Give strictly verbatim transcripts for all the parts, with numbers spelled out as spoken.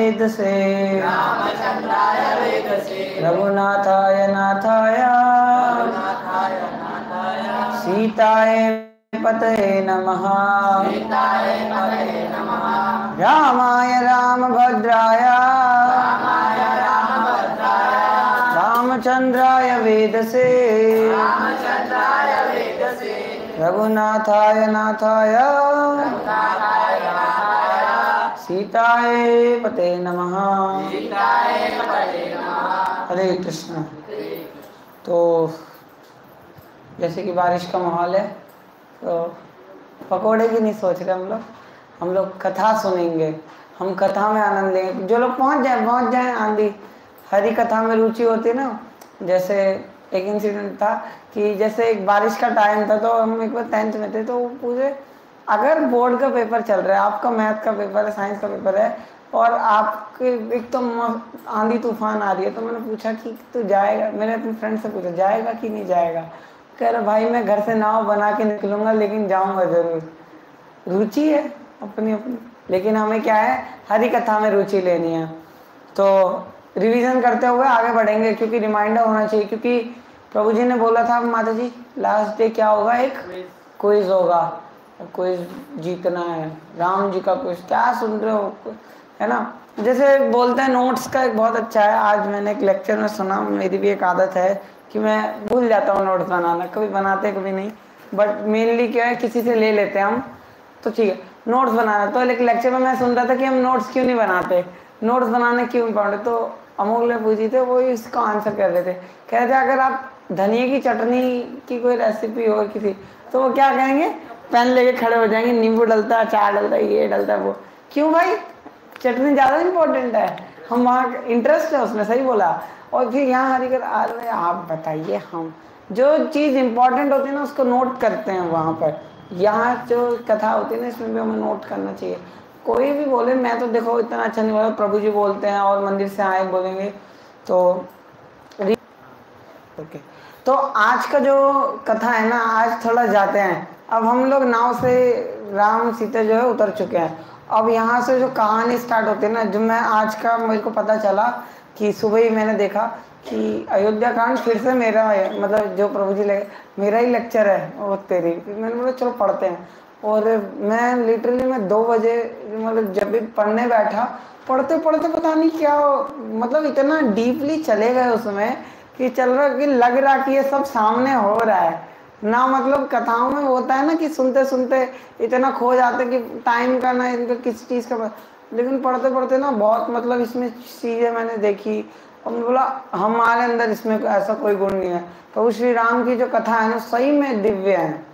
वेदसे रामचंद्राय वेदसे रघुनाथाय नाथाय रघुनाथाय नाथाय सीताय पतये नमः सीताय पतये नमः रामाय रामभद्राय रामाय रामभद्राय रामचंद्राय वेदसे रामचंद्राय वेदसे रघुनाथाय नाथाय रघुनाथाय नाथाय सीताय पतये नमः सीताय पतये नमः। हरे कृष्ण। तो जैसे कि बारिश का माहौल है तो पकोड़े की नहीं सोच रहे हम लोग हम लोग कथा सुनेंगे, हम कथा में आनंद लेंगे। जो लोग पहुंच जाए पहुंच जाए आंधी हरी कथा में रुचि होती है ना। जैसे एक इंसिडेंट था कि जैसे एक बारिश का टाइम था तो हम एक बार टेंथ में थे तो पूछे अगर बोर्ड का पेपर चल रहा है, आपका मैथ का पेपर है, साइंस का पेपर है और आपके एक तो आंधी तूफान आ रही है, तो मैंने पूछा कि तू जाएगा, मैंने अपने फ्रेंड से पूछा जाएगा कि नहीं जाएगा। कह रहा भाई मैं घर से नाव बना के निकलूंगा लेकिन जाऊंगा जरूर। रुचि है अपनी अपनी, लेकिन हमें क्या है हरी कथा में रुचि लेनी है। तो रिवीजन करते हुए आगे बढ़ेंगे क्योंकि रिमाइंडर होना चाहिए, क्योंकि प्रभु जी ने बोला था माता जी लास्ट डे क्या होगा, एक क्विज होगा, क्विज जीतना है, राम जी का क्विज। क्या सुन रहे हो, है ना। जैसे बोलते हैं नोट्स का एक बहुत अच्छा है। आज मैंने एक लेक्चर में सुना, मेरी भी एक आदत है कि मैं भूल जाता हूँ नोट्स बनाना, कभी बनाते कभी नहीं, बट मेनली क्या है किसी से ले लेते हैं हम, तो ठीक है नोट्स बनाना। तो एक लेक्चर में मैं सुन रहा था कि हम नोट्स क्यों नहीं बनाते, नोट्स बनाने क्यों इम्पोर्टेंट। तो अमोल ने पूछी थे, वो इसका आंसर कर रहे थे, कह रहे थे अगर आप धनिया की चटनी की कोई रेसिपी हो किसी, तो वो क्या कहेंगे, पेन लेके खड़े हो जाएंगे, नींबू डलता है, अचार डलता है, ये डलता है वो। क्यों भाई, चटनी ज़्यादा इम्पोर्टेंट है, हम वहाँ इंटरेस्ट है उसमें, सही बोला। और फिर यहाँ हरी कर आ रहे आप बताइए, हम जो चीज़ इम्पोर्टेंट होती है ना उसको नोट करते हैं वहाँ पर। यहाँ जो कथा होती है ना इसमें भी हमें नोट करना चाहिए। कोई भी बोले, मैं तो देखो इतना अच्छा नहीं बोला, प्रभु जी बोलते हैं और मंदिर से आए बोलेंगे तो ओके। तो आज का जो कथा है ना, आज थोड़ा जाते हैं। अब हम लोग नाव से राम सीता जो है उतर चुके हैं। अब यहाँ से जो कहानी स्टार्ट होती है ना, जो मैं आज का मेरे को पता चला कि सुबह ही मैंने देखा कि अयोध्या कांड फिर से मेरा है, मतलब जो प्रभु जी लगे मेरा ही लेक्चर है वो तेरी। मैंने बोला चलो पढ़ते हैं। और मैं लिटरली मैं दो बजे मतलब जब भी पढ़ने बैठा, पढ़ते पढ़ते पता नहीं क्या मतलब इतना डीपली चले गए उसमें कि चल रहा कि लग रहा कि ये सब सामने हो रहा है ना। मतलब कथाओं में होता है ना कि सुनते सुनते इतना खो जाते कि टाइम का ना इनका किसी चीज़ का, लेकिन पढ़ते पढ़ते ना बहुत मतलब इसमें चीज़ें मैंने देखी और मैंने बोला हमारे अंदर इसमें ऐसा कोई गुण नहीं है। तो श्री राम की जो कथा है ना सही में दिव्य है।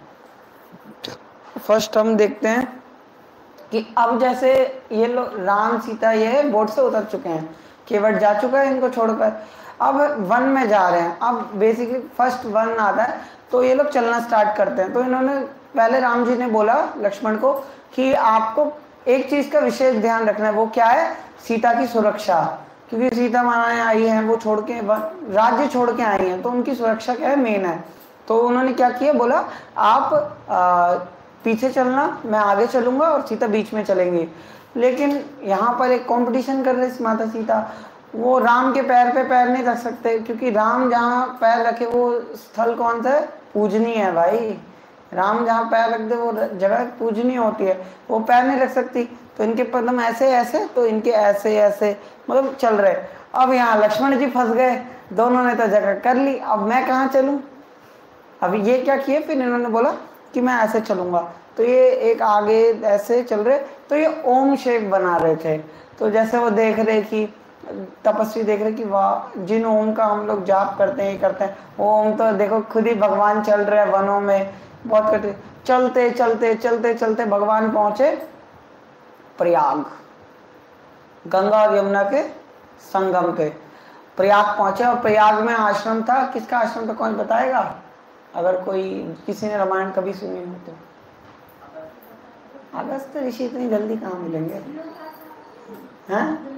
फर्स्ट हम देखते हैं कि अब जैसे ये लोग राम सीता ये बोट से उतर चुके हैं, केवट जा चुका है इनको छोड़कर, अब वन में जा रहे हैं। अब बेसिकली फर्स्ट वन आता है तो ये लोग चलना स्टार्ट करते हैं। तो इन्होंने पहले राम जी ने बोला लक्ष्मण को कि आपको एक चीज़ का विशेष ध्यान रखना है, वो क्या है, सीता की सुरक्षा। क्योंकि सीता माताएं आई हैं, वो छोड़ के राज्य छोड़ के आई हैं, तो उनकी सुरक्षा क्या है, मेन है। तो उन्होंने क्या किया, बोला आप आ, पीछे चलना, मैं आगे चलूंगा और सीता बीच में चलेंगी। लेकिन यहाँ पर एक कंपटीशन कर रही माता सीता, वो राम के पैर पे पैर नहीं रख सकते क्योंकि राम जहाँ पैर रखे वो स्थल कौन सा है, पूजनीय है भाई। राम जहाँ पैर रख दे वो जगह पूजनीय होती है, वो पैर नहीं रख सकती। तो इनके कदम ऐसे ऐसे, तो इनके ऐसे ऐसे मतलब चल रहे। अब यहाँ लक्ष्मण जी फंस गए, दोनों ने तो जगह कर ली, अब मैं कहाँ चलूँ। अब ये क्या किए, फिर इन्होंने बोला कि मैं ऐसे चलूँगा। तो ये एक आगे ऐसे चल रहे, तो ये ओम शेप बना रहे थे। तो जैसे वो देख रहे कि तपस्वी देख रहे कि वाह, जिन ओम का हम लोग जाप करते हैं, करते हैं, वो ओम तो देखो खुद ही भगवान चल रहे हैं वनों में, बहुत करते चलते चलते चलते चलते भगवान पहुंचे प्रयाग, गंगा और यमुना के संगम पे प्रयाग पहुंचे। और प्रयाग में आश्रम था, किसका आश्रम था कौन बताएगा, अगर कोई किसी ने रामायण कभी सुनी हो तो। अगस्त ऋषि इतनी जल्दी कहाँ मिलेंगे, हैं?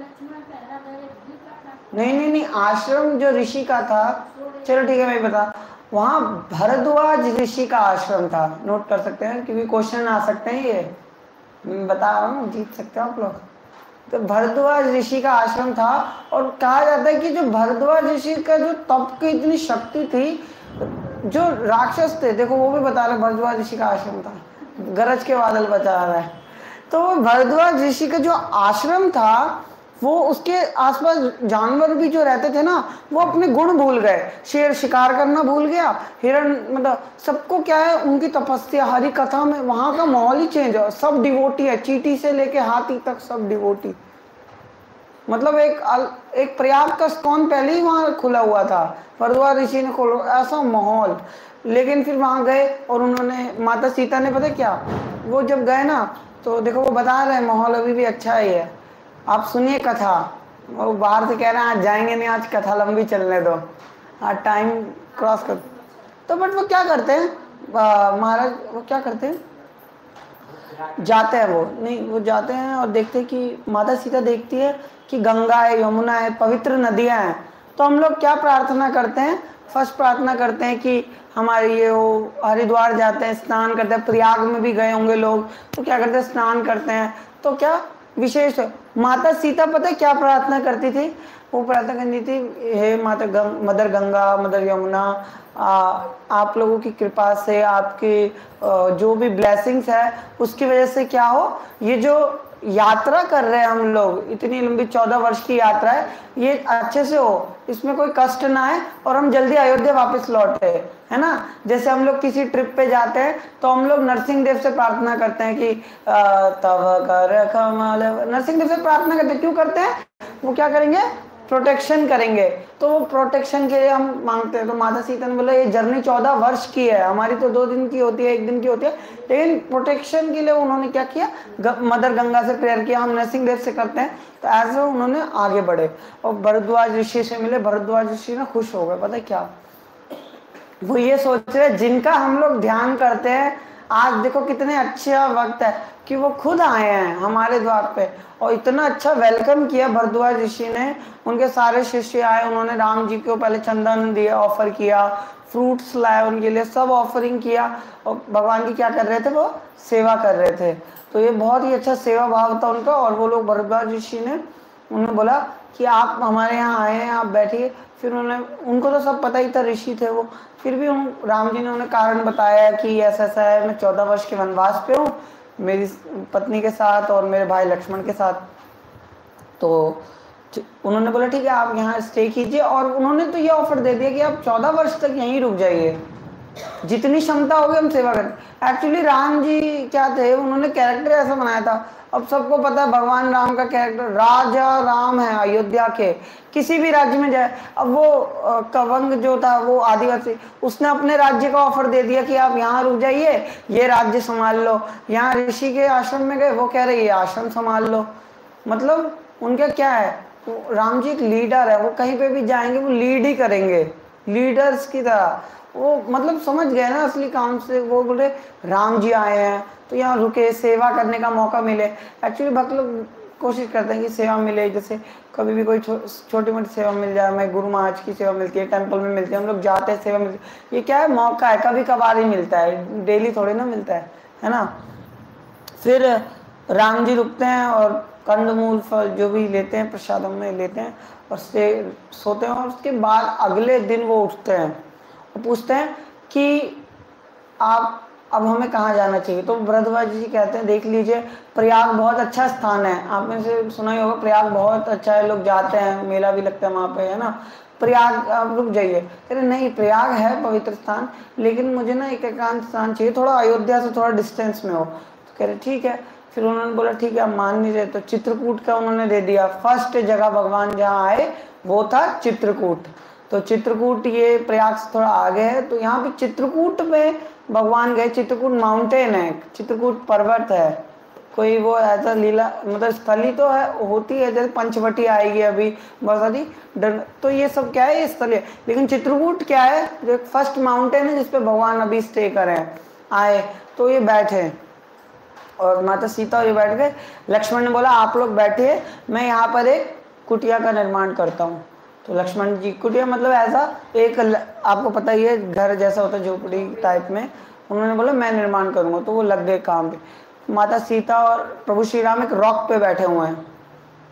नहीं नहीं नहीं, आश्रम जो ऋषि का था, चलो ठीक है मैं बता, वहाँ भरद्वाज ऋषि का आश्रम था। नोट कर सकते हैं क्योंकि क्वेश्चन आ सकते हैं, ये मैं बता रहा हूँ, जीत सकते हो आप लोग। तो भरद्वाज ऋषि का आश्रम था, और कहा जाता है कि जो भरद्वाज ऋषि का जो तप की इतनी शक्ति थी, जो राक्षस थे, देखो वो भी बता रहे भरद्वाज ऋषि का आश्रम था, गरज के बादल बचा रहा है। तो वो भरद्वाज ऋषि का जो आश्रम था, वो उसके आसपास जानवर भी जो रहते थे ना, वो अपने गुण भूल गए। शेर शिकार करना भूल गया, हिरण, मतलब सबको क्या है, उनकी तपस्या, हरि कथा में वहाँ का माहौल ही चेंज है। सब डिवोटी है, चींटी से लेके हाथी तक सब डिवोटी। मतलब एक एक प्रयाग का स्कॉन पहले ही वहाँ खुला हुआ था, भरद्वाज ऋषि ने खोलो, ऐसा माहौल। लेकिन फिर वहाँ गए और उन्होंने, माता सीता ने पता क्या, वो जब गए ना, तो देखो वो बता रहे हैं माहौल अभी भी अच्छा ही है, आप सुनिए कथा। वो बाहर से कह रहे हैं आज जाएंगे नहीं, आज कथा लंबी चलने दो, आज टाइम क्रॉस कर। तो बट वो क्या करते हैं महाराज, वो क्या करते हैं, जाते हैं वो नहीं वो जाते हैं और देखते हैं कि माता सीता देखती है कि गंगा है, यमुना है, पवित्र नदियां हैं। तो हम लोग क्या प्रार्थना करते हैं, फर्स्ट प्रार्थना करते हैं कि हमारे ये वो हरिद्वार जाते हैं, स्नान करते हैं, प्रयाग में भी गए होंगे लोग, तो क्या करते हैं, स्नान करते हैं। तो क्या विशेष है, माता सीता पता है क्या प्रार्थना करती थी, वो प्रार्थना करती थी, हे माता गंग, मदर गंगा, मदर यमुना, आ, आप लोगों की कृपा से, आपकी जो भी ब्लेसिंग्स है उसकी वजह से क्या हो, ये जो यात्रा कर रहे हैं हम लोग, इतनी लंबी चौदह वर्ष की यात्रा है, ये अच्छे से हो, इसमें कोई कष्ट ना आए, और हम जल्दी अयोध्या वापस लौटे, है ना। जैसे हम लोग किसी ट्रिप पे जाते हैं तो हम लोग नरसिंह देव से प्रार्थना करते हैं कि तव कर कमल, नरसिंह देव से प्रार्थना करते हैं, क्यों करते हैं, वो क्या करेंगे, प्रोटेक्शन करेंगे, तो वो प्रोटेक्शन के लिए हम मांगते हैं। तो माता सीता ने बोला ये जर्नी चौदह वर्ष की है, हमारी तो दो दिन की होती है, एक दिन की होती है, लेकिन प्रोटेक्शन के लिए उन्होंने क्या किया, मदर गंगा से प्रेयर किया, हम नरसिंह देव से करते हैं। तो ऐसे उन्होंने आगे बढ़े और भरद्वाज ऋषि से मिले। भरद्वाज ऋषि ना खुश हो गए, पता है क्या, वो ये सोच रहे जिनका हम लोग ध्यान करते हैं, आज देखो कितने अच्छा वक्त है कि वो खुद आए हैं हमारे द्वार पे, और इतना अच्छा वेलकम किया भरद्वाज ऋषि ने। उनके सारे शिष्य आए, उन्होंने राम जी को पहले चंदन दिया, ऑफर किया, फ्रूट्स लाए उनके लिए, सब ऑफरिंग किया, और भगवान की क्या कर रहे थे, वो सेवा कर रहे थे। तो ये बहुत ही अच्छा सेवा भाव था उनका। और वो लोग, भरद्वाज ऋषि ने उन्होंने बोला कि आप हमारे यहाँ आए हैं, आप बैठिए। फिर उन्होंने, उनको तो सब पता ही था, ऋषि थे वो, फिर भी उन राम जी ने उन्हें कारण बताया कि ऐसा ऐसा है, मैं चौदह वर्ष के वनवास पे हूँ मेरी पत्नी के साथ और मेरे भाई लक्ष्मण के साथ। तो उन्होंने बोला ठीक है आप यहाँ स्टे कीजिए, और उन्होंने तो ये ऑफर दे दिया कि आप चौदह वर्ष तक यहीं रुक जाइए, जितनी क्षमता होगी हम सेवा करें। एक्चुअली राम जी क्या थे, उन्होंने कैरेक्टर ऐसा बनाया था, अब सबको पता है भगवान राम का कैरेक्टर, राजा राम है अयोध्या के, किसी भी राज्य में जाए। अब वो कवंग जो था वो आदिवासी, उसने अपने राज्य का ऑफर दे दिया कि आप यहाँ रुक जाइए, ये राज्य संभाल लो। यहाँ ऋषि के आश्रम में गए, वो कह रहे ये आश्रम संभाल लो। मतलब उनका क्या है, राम जी एक लीडर है, वो कहीं पे भी जाएंगे वो लीड ही करेंगे, लीडर्स की तरह। वो मतलब समझ गए ना असली काम से, वो बोले राम जी आए हैं तो यहाँ रुके, सेवा करने का मौका मिले। एक्चुअली भक्त लोग कोशिश करते हैं कि सेवा मिले, जैसे कभी भी कोई छो, छोटी मोटी सेवा मिल जाए, मैं गुरु महाराज की सेवा मिलती है, टेंपल में मिलती है, हम लोग जाते हैं, सेवा मिलती है। ये क्या है, मौका है, कभी कभार ही मिलता है, डेली थोड़ी ना मिलता है, है ना। फिर राम जी रुकते हैं और कंदमूल फल जो भी लेते हैं प्रसादम में लेते हैं और से सोते हैं। और उसके बाद अगले दिन वो उठते हैं और पूछते हैं कि आप अब हमें कहाँ जाना चाहिए। तो भरद्वाज जी कहते हैं देख लीजिए प्रयाग बहुत अच्छा स्थान है, आपने से सुना ही होगा, प्रयाग बहुत अच्छा है, लोग जाते हैं, मेला भी लगता है वहाँ पे, है ना। प्रयाग आप रुक जाइए। कह रहे नहीं प्रयाग है पवित्र स्थान, लेकिन मुझे ना एक एकांत स्थान चाहिए, थोड़ा अयोध्या से थोड़ा डिस्टेंस में हो। तो कह रहे ठीक है। फिर उन्होंने बोला ठीक है आप मान नहीं रहे, तो चित्रकूट का उन्होंने दे दिया। फर्स्ट जगह भगवान जहाँ आए वो था चित्रकूट। तो चित्रकूट ये प्रयाग से थोड़ा आगे है, तो यहाँ पे चित्रकूट में भगवान गए। चित्रकूट माउंटेन है, चित्रकूट पर्वत है, कोई वो ऐसा लीला मतलब स्थली तो है होती है, जैसे पंचवटी आएगी अभी बहुत सारी, तो ये सब क्या है ये स्थली है। लेकिन चित्रकूट क्या है, जो फर्स्ट माउंटेन है जिसपे भगवान अभी स्टे करें आए। तो ये बैठे और माता सीता और ये बैठ गए। लक्ष्मण ने बोला आप लोग बैठिए, मैं यहाँ पर एक कुटिया का निर्माण करता हूँ। तो लक्ष्मण जी, कुटिया मतलब ऐसा एक, आपको पता ही है घर जैसा होता है झोपड़ी टाइप में, उन्होंने बोला मैं निर्माण करूँगा। तो वो लग गए काम पे। माता सीता और प्रभु श्री राम एक रॉक पे बैठे हुए हैं,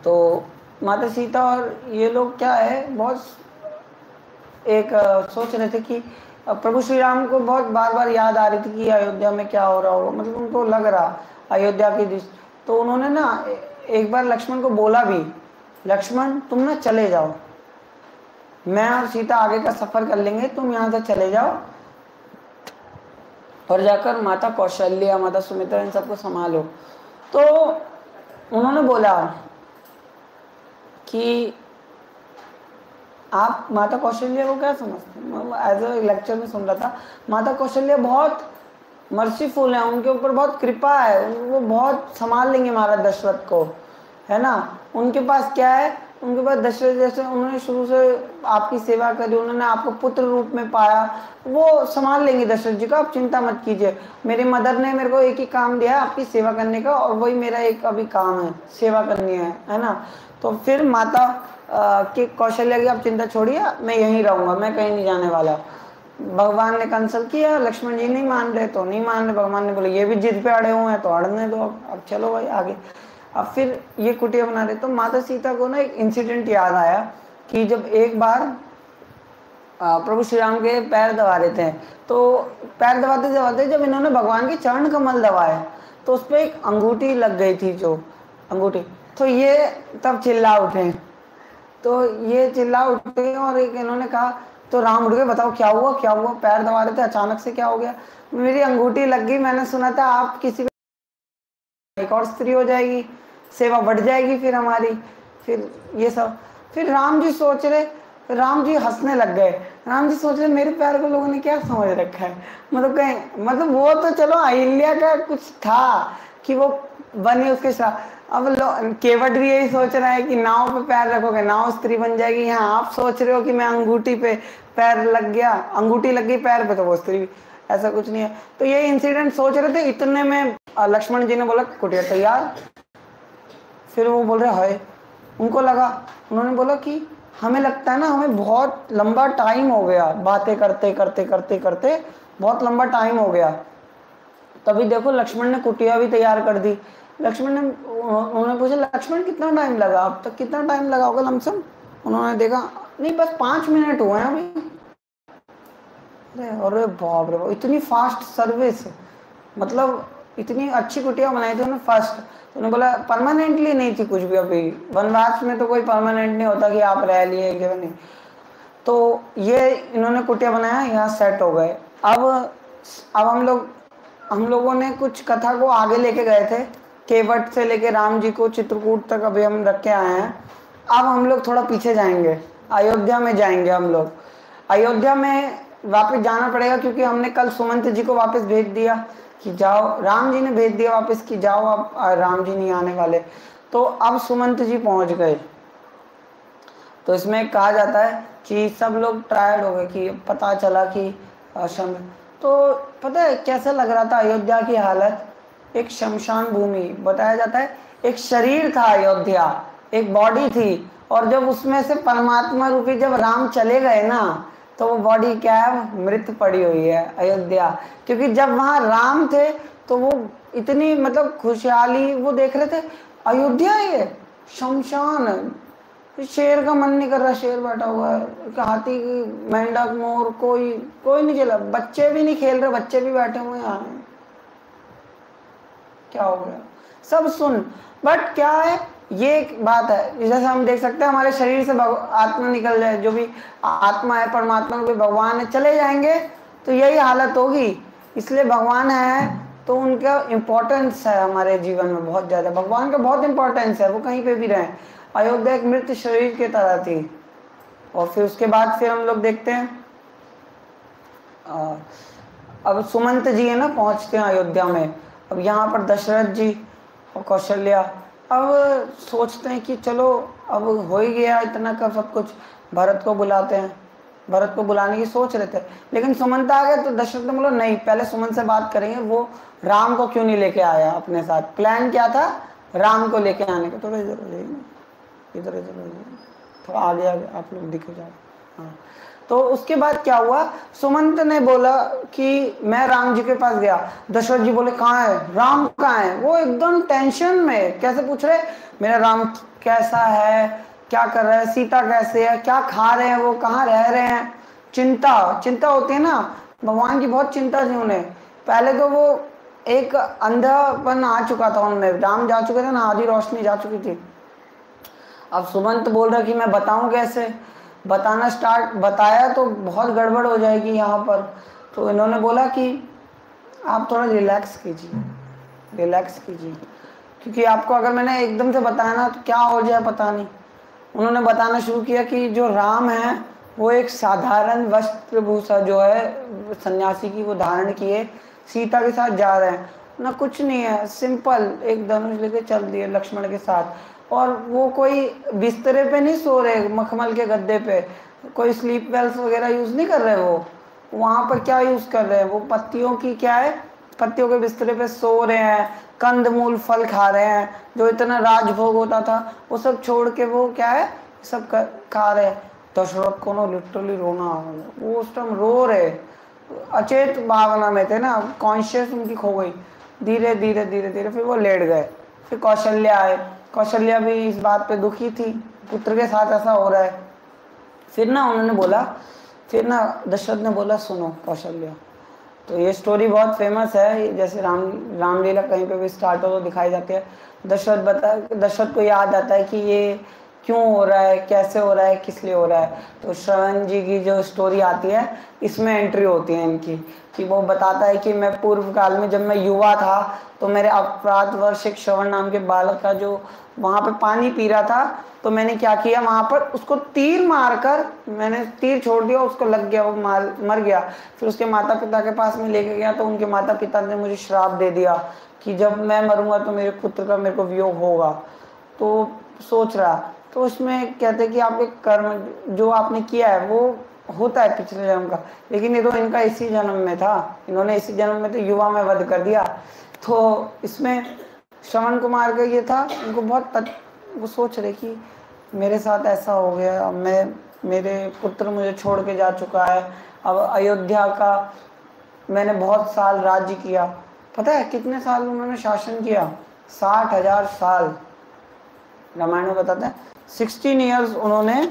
तो माता सीता और ये लोग क्या है, बहुत एक अ, सोच रहे थे कि अ, प्रभु श्री राम को बहुत बार बार याद आ रही थी कि अयोध्या में क्या हो रहा होगा, मतलब उनको लग रहा अयोध्या की दिश। तो उन्होंने ना ए- एक बार लक्ष्मण को बोला भी, लक्ष्मण तुम ना चले जाओ, मैं और सीता आगे का सफर कर लेंगे, तुम यहाँ से चले जाओ और जाकर माता कौशल्या, माता सुमित्रा, इन सबको संभालो। तो उन्होंने बोला कि आप माता कौशल्या को क्या समझते हैं, एज ए लेक्चर में सुन रहा था, माता कौशल्या बहुत मर्सीफुल है, उनके ऊपर बहुत कृपा है, वो बहुत संभाल लेंगे महाराज दशरथ को, है ना। उनके पास क्या है, उनके पास दशरथ जैसे उन्होंने शुरू से आपकी सेवा करी, उन्होंने आपको पुत्र रूप में पाया, वो संभाल लेंगे दशरथ जी का, आप चिंता मत कीजिए। मेरी मदर ने मेरे को एक ही काम दिया है आपकी सेवा करने का, और वही मेरा एक अभी काम है, सेवा करनी है, है ना। तो फिर माता कि कौशल्या की आप चिंता छोड़िए, मैं यहीं रहूंगा, मैं कहीं नहीं जाने वाला। भगवान ने कंसल्ट किया, लक्ष्मण जी नहीं मान रहे तो नहीं मान रहे, भगवान ने बोले ये भी जिद पे अड़े हुए हैं तो अड़ने दो, अब अब चलो भाई आगे। अब फिर ये कुटिया बना रहे, तो माता सीता को ना एक इंसिडेंट याद आया कि जब एक बार प्रभु श्री राम के पैर दबा रहे थे, तो पैर दबाते दबाते जब इन्होंने भगवान के चरण कमल दबाए तो उस पर एक अंगूठी लग गई थी, जो अंगूठी, तो ये तब चिल्ला उठे, तो ये चिल्ला उठे और एक इन्होंने कहा, तो राम उठ गए, बताओ क्या हुआ क्या हुआ, पैर दबा रहे थे अचानक से क्या हो गया। मेरी अंगूठी लग गई, मैंने सुना था आप किसी एक और स्त्री हो जाएगी, सेवा बढ़ जाएगी फिर हमारी, फिर ये सब। फिर राम जी सोच रहे, राम जी हंसने लग गए, राम जी सोच रहे मेरे पैर को लोगों ने क्या समझ रखा है, मतलब कहीं, मतलब वो तो चलो अहिल्या का कुछ था कि वो बनी उसके साथ, अब केवट भी यही सोच रहा है कि नाव पे पैर रखोगे नाव स्त्री बन जाएगी, यहाँ आप सोच रहे हो कि मैं अंगूठी पे पैर लग गया, अंगूठी लग गई पैर पे तो वो स्त्री, ऐसा कुछ नहीं है। तो ये इंसिडेंट सोच रहे थे, इतने में लक्ष्मण जी ने बोला कुटिया तैयार। फिर वो बोल रहे है, उनको लगा, उन्होंने बोला कि हमें लगता है ना हमें बहुत लंबा टाइम हो गया, बातें करते करते करते करते बहुत लंबा टाइम हो गया। तभी देखो लक्ष्मण ने कुटिया भी तैयार कर दी। लक्ष्मण ने, उन्होंने पूछा लक्ष्मण कितना टाइम लगा, अब तक कितना टाइम लगा होगा लमसम। उन्होंने देखा नहीं बस पाँच मिनट हुए हैं अभी। अरे अरे बाप रे, इतनी फास्ट सर्विस, मतलब इतनी अच्छी कुटिया बनाई थी उन्होंने फर्स्ट। तो उन्होंने बोला परमानेंटली नहीं थी कुछ भी, अभी वनवास में तो कोई परमानेंट नहीं होता कि आप रह लिए कि नहीं। तो ये इन्होंने कुटिया बनाया, यहाँ सेट हो गए। अब अब हम लोग हम लोगों ने कुछ कथा को आगे लेके गए थे, केवट से लेके राम जी को चित्रकूट तक अभी हम रख के आए हैं। अब हम लोग थोड़ा पीछे जाएंगे, अयोध्या में जाएंगे हम लोग। अयोध्या में वापस जाना पड़ेगा क्योंकि हमने कल सुमंत जी को वापस भेज दिया कि जाओ, राम जी ने भेज दिया वापस कि जाओ, अब राम जी नहीं आने वाले। तो अब सुमंत जी पहुंच गए। तो इसमें कहा जाता है कि सब लोग टायर्ड हो गए कि पता चला कि शम तो पता है कैसा लग रहा था अयोध्या की हालत, एक शमशान भूमि बताया जाता है। एक शरीर था अयोध्या, एक बॉडी थी, और जब उसमें से परमात्मा रूपी जब राम चले गए ना, तो वो बॉडी क्या है, मृत पड़ी हुई है अयोध्या। क्योंकि जब वहाँ राम थे तो वो इतनी मतलब खुशहाली वो देख रहे थे, अयोध्या ये शमशान, शेर का मन नहीं कर रहा, शेर बैठा हुआ है, हाथी की, मेंढक, मोर, कोई कोई नहीं चला, बच्चे भी नहीं खेल रहे, बच्चे भी बैठे हुए हैं, क्या हो गया, सब सुन। बट क्या है, ये एक बात है, जैसे हम देख सकते हैं हमारे शरीर से आत्मा निकल जाए, जो भी आत्मा है परमात्मा रूपी भगवान है, चले जाएंगे तो यही हालत होगी। इसलिए भगवान है तो उनका इम्पोर्टेंस है हमारे जीवन में बहुत ज़्यादा, भगवान का बहुत इम्पोर्टेंस है, वो कहीं पे भी रहें। अयोध्या एक मृत शरीर की तरह थी। और फिर उसके बाद फिर हम लोग देखते हैं आ, अब सुमंत जी है ना पहुंचते हैं अयोध्या में। अब यहाँ पर दशरथ जी और कौशल्या अब सोचते हैं कि चलो अब हो ही गया इतना का सब कुछ, भरत को बुलाते हैं, भरत को बुलाने की सोच रहे थे, लेकिन सुमंत आ गए। तो दशरथ ने बोला नहीं, पहले सुमंत से बात करेंगे, वो राम को क्यों नहीं लेके आया अपने साथ, प्लान क्या था राम को लेके आने का। थोड़ा इधर हो जाइए, इधर इधर हो जाइए, थोड़ा आगे आगे आप लोग दिखे जाओ, हाँ, तो उसके बाद क्या हुआ, सुमंत ने बोला कि मैं राम जी के पास गया। दशरथ जी बोले कहाँ है, राम कहाँ है? वो एकदम टेंशन में, कैसे पूछ रहे मेरा राम कैसा है, क्या कर रहा है, सीता कैसे है, क्या खा रहे हैं, वो कहाँ रह रहे हैं। चिंता चिंता होती है ना, भगवान की बहुत चिंता थी उन्हें। पहले तो वो एक अंधापन आ चुका था उनमें, राम जा चुके थे ना, आधी रोशनी जा चुकी थी। अब सुमंत बोल रहा कि मैं बताऊं कैसे, बताना स्टार्ट बताया तो बहुत गड़बड़ हो जाएगी यहाँ पर। तो इन्होंने बोला कि आप थोड़ा रिलैक्स कीजिए, रिलैक्स कीजिए, क्योंकि आपको अगर मैंने एकदम से बताया ना तो क्या हो जाए पता नहीं। उन्होंने बताना शुरू किया कि जो राम है वो एक साधारण वस्त्रभूषा जो है सन्यासी की वो धारण किए सीता के साथ जा रहे हैं ना, कुछ नहीं है, सिंपल एक धनुष लेके चल दिए लक्ष्मण के साथ। और वो कोई बिस्तरे पे नहीं सो रहे, मखमल के गद्दे पे, कोई स्लीप वेल्स वगैरह यूज़ नहीं कर रहे। वो वहाँ पर क्या यूज़ कर रहे हैं, वो पत्तियों की क्या है, पत्तियों के बिस्तरे पे सो रहे हैं, कंदमूल फल खा रहे हैं, जो इतना राजभोग होता था वो सब छोड़ के वो क्या है सब खा रहे हैं। दशरथ को ना लिटरली रोना आ गया, वो उस टाइम रो रहे, अचेत भावना में थे ना, कॉन्शियस उनकी खो गई। धीरे धीरे धीरे धीरे फिर वो लेट गए। फिर कौशल्या आए, कौशल्या भी इस बात पे दुखी थी, पुत्र के साथ ऐसा हो रहा है। फिर ना उन्होंने बोला, फिर ना दशरथ ने बोला सुनो कौशल्या, तो ये स्टोरी बहुत फेमस है, जैसे राम रामलीला कहीं पे भी स्टार्ट हो तो दिखाई जाती है। दशरथ बता दशरथ को याद आता है कि ये क्यों हो रहा है, कैसे हो रहा है, किस लिए हो रहा है। तो श्रवण जी की जो स्टोरी आती है इसमें एंट्री होती है इनकी, कि वो बताता है कि मैं पूर्व काल में जब मैं युवा था तो मेरे अपराध वर्ष एक श्रवण नाम के बालक का जो वहाँ पे पानी पी रहा था, तो मैंने क्या किया वहाँ पर उसको तीर मारकर, मैंने तीर छोड़ दिया, उसको लग गया, वो मार मर गया। फिर उसके माता पिता के पास में लेके गया तो उनके माता पिता ने मुझे श्राप दे दिया कि जब मैं मरूंगा तो मेरे पुत्र का मेरे को वियोग होगा। तो सोच रहा, तो उसमें कहते कि आपके कर्म जो आपने किया है वो होता है पिछले जन्म का, लेकिन ये तो इनका इसी जन्म में था, इन्होंने इसी जन्म में तो युवा में वध कर दिया। तो इसमें श्रवण कुमार का ये था, उनको बहुत तत, वो सोच रहे कि मेरे साथ ऐसा हो गया, मैं मेरे पुत्र मुझे छोड़ के जा चुका है, अब अयोध्या का मैंने बहुत साल राज्य किया, पता है कितने साल उन्होंने शासन किया, साठ हजार साल रामायण में बताते हैं। सिक्सटीन ईयर्स उन्होंने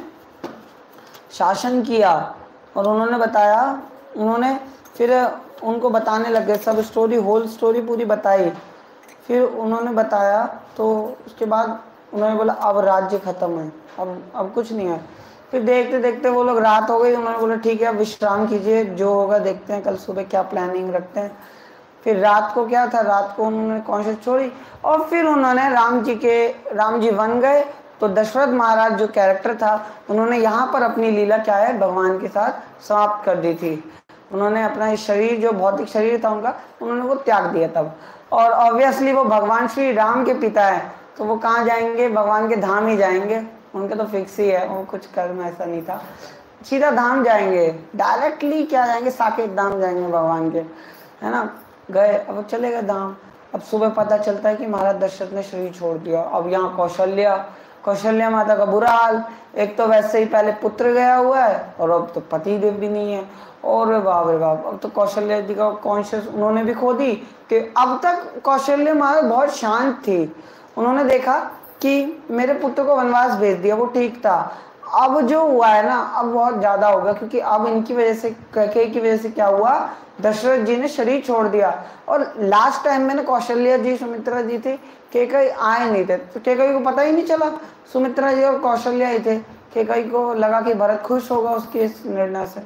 शासन किया। और उन्होंने बताया, उन्होंने फिर उनको बताने लगे सब स्टोरी, होल स्टोरी पूरी बताई। फिर उन्होंने बताया तो उसके बाद उन्होंने बोला अब राज्य ख़त्म है, अब अब कुछ नहीं है। फिर देखते देखते वो लोग रात हो गई, उन्होंने बोला ठीक है अब विश्राम कीजिए, जो होगा देखते हैं, कल सुबह क्या प्लानिंग रखते हैं। फिर रात को क्या था, रात को उन्होंने कॉन्शियस छोड़ी और फिर उन्होंने राम जी के राम जी बन गए। तो दशरथ महाराज जो कैरेक्टर था, उन्होंने यहाँ पर अपनी लीला क्या है भगवान के साथ समाप्त कर दी थी। उन्होंने अपना शरीर जो भौतिक शरीर था उनका, उन्होंने वो त्याग दिया तब। और ऑब्वियसली वो भगवान श्री राम के पिता है, तो वो कहाँ जाएंगे, भगवान के धाम ही जाएंगे, उनका तो फिक्स ही है, वो कुछ कर्म ऐसा नहीं था, सीधा धाम जाएंगे, डायरेक्टली क्या जाएंगे, साकेत धाम जाएंगे भगवान के, है ना। गए, अब चले गए धाम। अब सुबह पता चलता है कि महाराज दशरथ ने शरीर छोड़ दिया। अब यहाँ कौशल्या कौशल्या माता का बुरा हाल, एक तो वैसे ही पहले पुत्र गया हुआ है और अब तो पति देव भी नहीं है, और बाप रे बाप, अब तो कौशल्या जी का कॉन्शियस उन्होंने भी खो दी। कि अब तक कौशल्या माता बहुत शांत थी, उन्होंने देखा कि मेरे पुत्र को वनवास भेज दिया, वो ठीक था। अब जो हुआ है ना, अब बहुत ज़्यादा होगा, क्योंकि अब इनकी वजह से, कैकेयी की वजह से क्या हुआ, दशरथ जी ने शरीर छोड़ दिया। और लास्ट टाइम में ना कौशल्या जी, सुमित्रा जी थी, कैकेयी आए नहीं थे, तो कैकेयी को पता ही नहीं चला, सुमित्रा जी और कौशल्या ही थे। कैकेयी को लगा कि भरत खुश होगा उसके इस निर्णय से,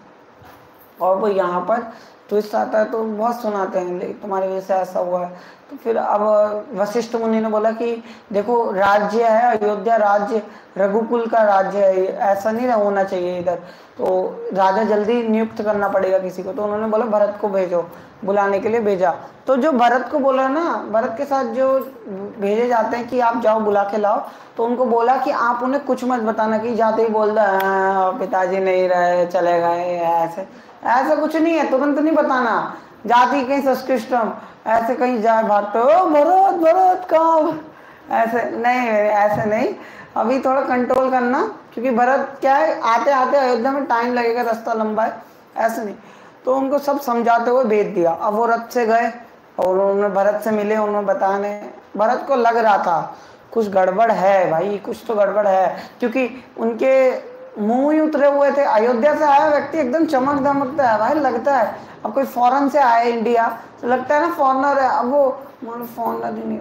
और वो यहाँ पर ट्विस्ट आता है तो बहुत सुनाते हैं, लेकिन तुम्हारी वजह से ऐसा हुआ है। तो फिर अब वशिष्ठ मुनि ने बोला कि देखो राज्य है, अयोध्या राज्य रघुकुल का राज्य है, ऐसा नहीं होना चाहिए इधर, तो राजा जल्दी नियुक्त करना पड़ेगा किसी को। तो उन्होंने बोला भरत को भेजो, बुलाने के लिए भेजा। तो जो भरत को बोला ना, भरत के साथ जो भेजे जाते हैं कि आप जाओ बुला के लाओ, तो उनको बोला कि आप उन्हें कुछ मत बताना, कि जाते ही बोल दो पिताजी नहीं रहे, चले गए, ऐसे ऐसा कुछ नहीं है, तुरंत नहीं बताना, जाती कहीं सस्कृष्टम ऐसे कहीं जाए भागते हो भरत भरत कहाँ, ऐसे नहीं, ऐसे नहीं, अभी थोड़ा कंट्रोल करना, क्योंकि भरत क्या है, आते आते अयोध्या में टाइम लगेगा, रास्ता लंबा है, ऐसे नहीं। तो उनको सब समझाते हुए भेज दिया। अब वो रथ से गए और उन्होंने भरत से मिले, उन्होंने बताने, भरत को लग रहा था कुछ गड़बड़ है भाई, कुछ तो गड़बड़ है, क्योंकि उनके मुंह ही उतरे हुए थे। अयोध्या से आया व्यक्ति एकदम चमक दमकता है भाई, लगता है अब कोई फॉरेन से आया इंडिया तो लगता है ना फॉरनर है। अब वो मतलब फॉरनर ही नहीं,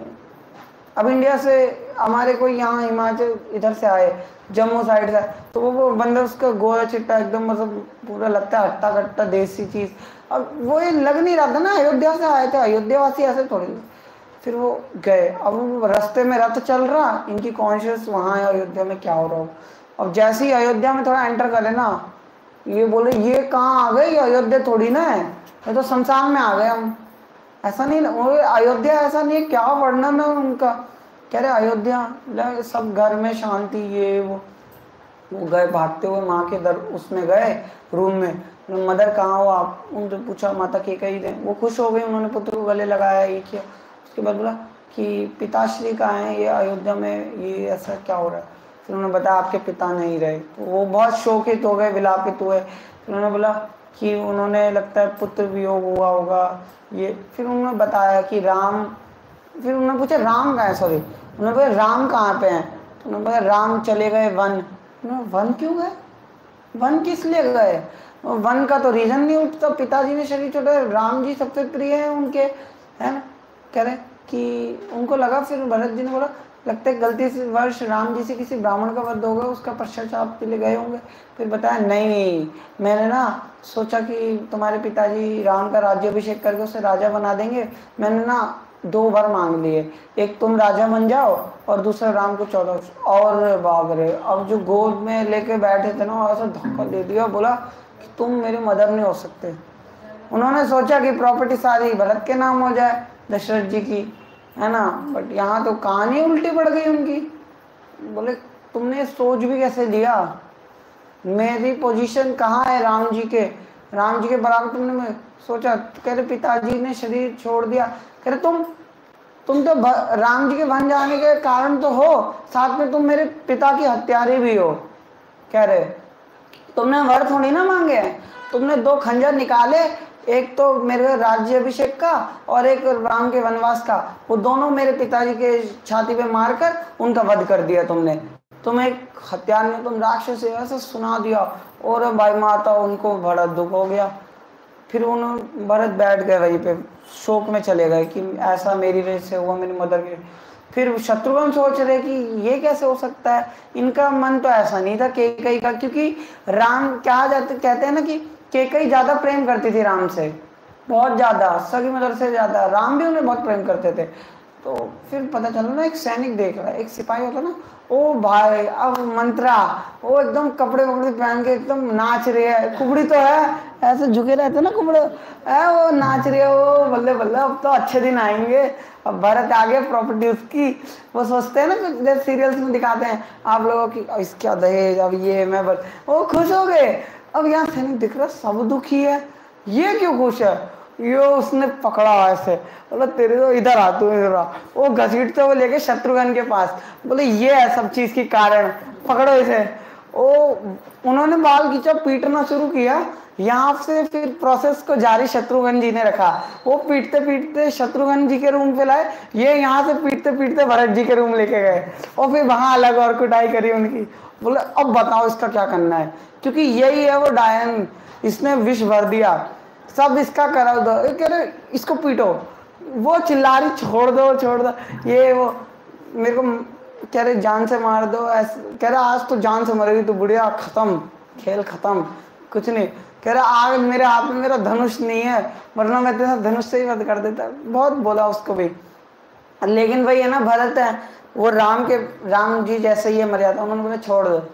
अब इंडिया से हमारे कोई यहाँ हिमाचल इधर से आए, जम्मू साइड से, तो वो वो बंदा उसका गोरा चिट्टा एकदम मतलब पूरा लगता है हट्टा कट्टा देसी चीज़। अब वो ये लग नहीं रहा था ना अयोध्या से आए थे, अयोध्यावासी ऐसे थोड़ी। फिर वो गए, अब रास्ते में रथ चल रहा, इनकी कॉन्शियस वहाँ है अयोध्या में क्या हो रहा हो। अब जैसे ही अयोध्या में थोड़ा एंटर करे ना, ये बोले ये कहाँ आ गए, ये अयोध्या थोड़ी ना है, ये तो शमशान में आ गए हम। ऐसा नहीं, अयोध्या ऐसा नहीं है, क्या वर्णन है उनका। कह रहे अयोध्या सब घर में शांति, ये वो वो गए भागते हुए माँ के दर उसमें गए रूम में, मदर कहाँ हो आप, उनसे पूछा माता के कहीं दे, वो खुश हो गई, उन्होंने पुत्र को गले लगाया, ये किया। उसके बाद बोला कि पिताश्री कहाँ हैं, ये अयोध्या में ये ऐसा क्या हो रहा है। फिर उन्होंने बताया आपके पिता नहीं रहे, तो वो बहुत शोकित हो गए, विलापित हुए। फिर उन्होंने बोला कि उन्होंने लगता है पुत्र वियोग हुआ होगा ये। फिर उन्होंने बताया कि राम, फिर उन्होंने पूछा राम कहाँ है, सॉरी उन्होंने बोला राम कहाँ पे हैं, तो उन्होंने बोला राम चले गए वन। वन क्यों गए, वन किस लिए गए, वन का तो रीजन नहीं उठता, पिताजी ने शरीर छोड़ा, राम जी सबसे प्रिय है उनके, है ना। कह रहे कि उनको लगा, फिर भरत जी ने बोला लगता है गलती से वर्ष राम जी से किसी ब्राह्मण का वध होगा, उसका पश्चाताप के लिए गए होंगे। फिर बताया नहीं, मैंने ना सोचा कि तुम्हारे पिताजी राम का राज्याभिषेक करके उसे राजा बना देंगे, मैंने ना दो वर मांग लिए, एक तुम राजा बन जाओ और दूसरा राम को चौदह। और बाप रे, अब जो गोद में लेके बैठे थे ना, ऐसा धक्का दे दिया, बोला कि तुम मेरे मदर नहीं हो सकते। उन्होंने सोचा कि प्रॉपर्टी सारी भरत के नाम हो जाए, दशरथ जी की, है ना, बट यहाँ तो कहानी उल्टी पड़ गई उनकी। बोले तुमने सोच भी कैसे लिया, मेरी पोजीशन कहाँ है राम जी के, राम जी के बराबर तुमने सोचा। कह रहे पिताजी ने शरीर छोड़ दिया, कह रहे तुम तुम तो राम जी के वन जाने के कारण तो हो, साथ में तुम मेरे पिता की हत्यारे भी हो। कह रहे तुमने वर थोड़ी ना मांगे, तुमने दो खंजर निकाले, एक तो मेरे राज्य अभिषेक का और एक राम के वनवास का, वो दोनों मेरे पिताजी के छाती पे मारकर उनका वध कर दिया तुमने, तुम एक हत्यार में, तुम राक्षस है, ऐसा सुना दिया। और भाई माता उनको बड़ा दुख हो गया। फिर उन्होंने भरत बैठ गए वहीं पे, शोक में चले गए कि ऐसा मेरी वजह से हुआ, मेरी मदर के। फिर शत्रुघ्न सोच रहे कि ये कैसे हो सकता है, इनका मन तो ऐसा नहीं था कैकेयी का, क्योंकि राम क्या जाते कहते हैं ना कि कैकेयी ज्यादा प्रेम करती थी राम से, बहुत ज्यादा, सगी मदर से ज्यादा, राम भी उन्हें बहुत प्रेम करते थे। तो फिर पता चला ना, एक सैनिक देख रहा है, एक सिपाही होता ना, ओ भाई अब मंत्रा, वो एकदम कपड़े वपड़े पहन के एकदम नाच रही है, कुबड़ी तो है, ऐसे झुके रहते ना कुबड़े, है वो नाच रही है, वो बल्ले बल्ले अब तो अच्छे दिन आएंगे, अब भरत आ गए, प्रॉपर्टी उसकी। वो सोचते हैं ना जैसे सीरियल्स में दिखाते हैं आप लोगों की, इसका दहेज, अब ये मैं बल, वो खुश हो गए। अब यहाँ सैनिक दिख रहा सब दुखी है, ये क्यों खुश है, ये उसने पकड़ा ऐसे, बोला तेरे तो इधर आ, तू इधर आ, वो घसीटते वो लेके शत्रुघ्न के पास, बोले ये है सब चीज की कारण, पकड़ो इसे। वो उन्होंने बाल खींचा, पीटना शुरू किया, यहाँ से फिर प्रोसेस को जारी शत्रुघ्न जी ने रखा, वो पीटते पीटते शत्रुघ्न जी के रूम पे लाए, ये यहाँ से पीटते पीटते भरत जी के रूम लेके गए, और फिर वहां अलग और कुटाई करी उनकी। बोले अब बताओ इसका क्या करना है, क्योंकि यही है वो डायन, इसने विष भर दिया, सब इसका करा दो, कह रहे इसको पीटो, वो चिल्ला रही छोड़ दो छोड़ दो, ये वो मेरे को कह रहे जान से मार दो, ऐसे कह रहा आज तो जान से मरेगी तो बुढ़िया, खत्म खेल खत्म, कुछ नहीं। कह रहा आग मेरे हाथ में, मेरा धनुष नहीं है, वरना मैं तेरा धनुष से ही वध कर देता। बहुत बोला उसको भी, लेकिन भाई है ना भरत है, वो राम के राम जी जैसे ही मर जाता, उन्होंने बोला छोड़ दो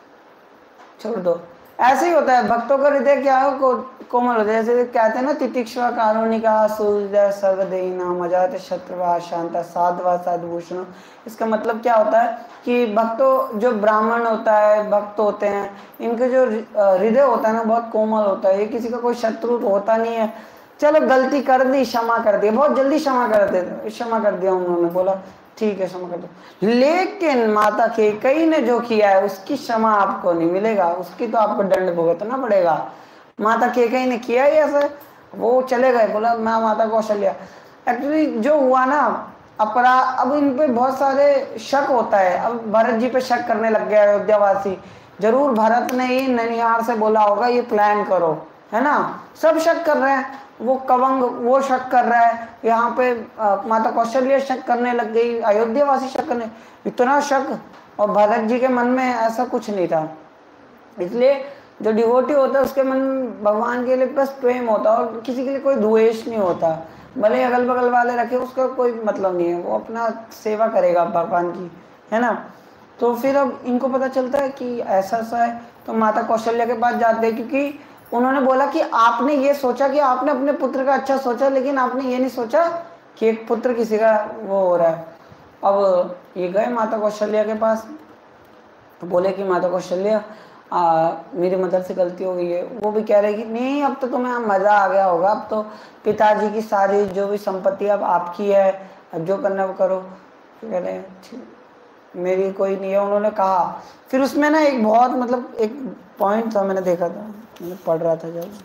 छोड़ दो। ऐसे ही होता है, भक्तों का हृदय क्या है, को, कोमल होता है, जैसे कहते हैं ना तितिक्षा कारुणिका सूर्य सर्वदेहिना मजात शत्रुवा शांता साधवा साधभूषण। इसका मतलब क्या होता है कि भक्तों, जो ब्राह्मण होता है, भक्त होते हैं, इनके जो हृदय होता है ना बहुत कोमल होता है, ये किसी का कोई शत्रु तो होता नहीं है। चलो गलती कर दी, क्षमा कर दी, बहुत जल्दी क्षमा कर देते, क्षमा कर दिया उन्होंने, बोला ठीक है क्षमा कर दो। लेकिन माता कैकेयी ने जो किया है उसकी क्षमा आपको नहीं मिलेगा, उसकी तो आपको दंड भुगतना पड़ेगा। माता कैकेयी ने किया ही ऐसे, वो चले गए, बोला मैं माता कौशल्या। एक्चुअली जो हुआ ना अपराध, अब इन पे बहुत सारे शक होता है। अब भरत जी पे शक करने लग गया अयोध्यावासी, जरूर भरत ने ही ननिहार से बोला होगा ये प्लान करो, है ना। सब शक कर रहे हैं, वो कवंग वो शक कर रहा है, यहाँ पे आ, माता कौशल्या शक करने लग गई, अयोध्यावासी शक करने, इतना शक। और भरत जी के मन में ऐसा कुछ नहीं था। इसलिए जो डिवोटी होता है उसके मन में भगवान के लिए बस प्रेम होता है और किसी के लिए कोई द्वेष नहीं होता। भले अगल बगल वाले रखे उसका कोई मतलब नहीं है, वो अपना सेवा करेगा भगवान की, है ना। तो फिर अब इनको पता चलता है कि ऐसा ऐसा है, तो माता कौशल्या के पास जाते हैं, क्योंकि उन्होंने बोला कि आपने ये सोचा कि आपने अपने पुत्र का अच्छा सोचा, लेकिन आपने ये नहीं सोचा कि एक पुत्र किसी का वो हो रहा है। अब ये गए माता कौशल्या के पास, तो बोले कि माता कौशल्या आ, मेरी मदर से गलती हो गई है। वो भी कह रहे कि नहीं अब तो तुम्हें मज़ा आ गया होगा, अब तो पिताजी की सारी जो भी संपत्ति अब आपकी है, अब जो करना वो करो। तो कह रहे मेरी कोई नहीं है, उन्होंने कहा। फिर उसमें ना एक बहुत मतलब एक पॉइंट था, मैंने देखा था, मैंने पढ़ रहा था जब,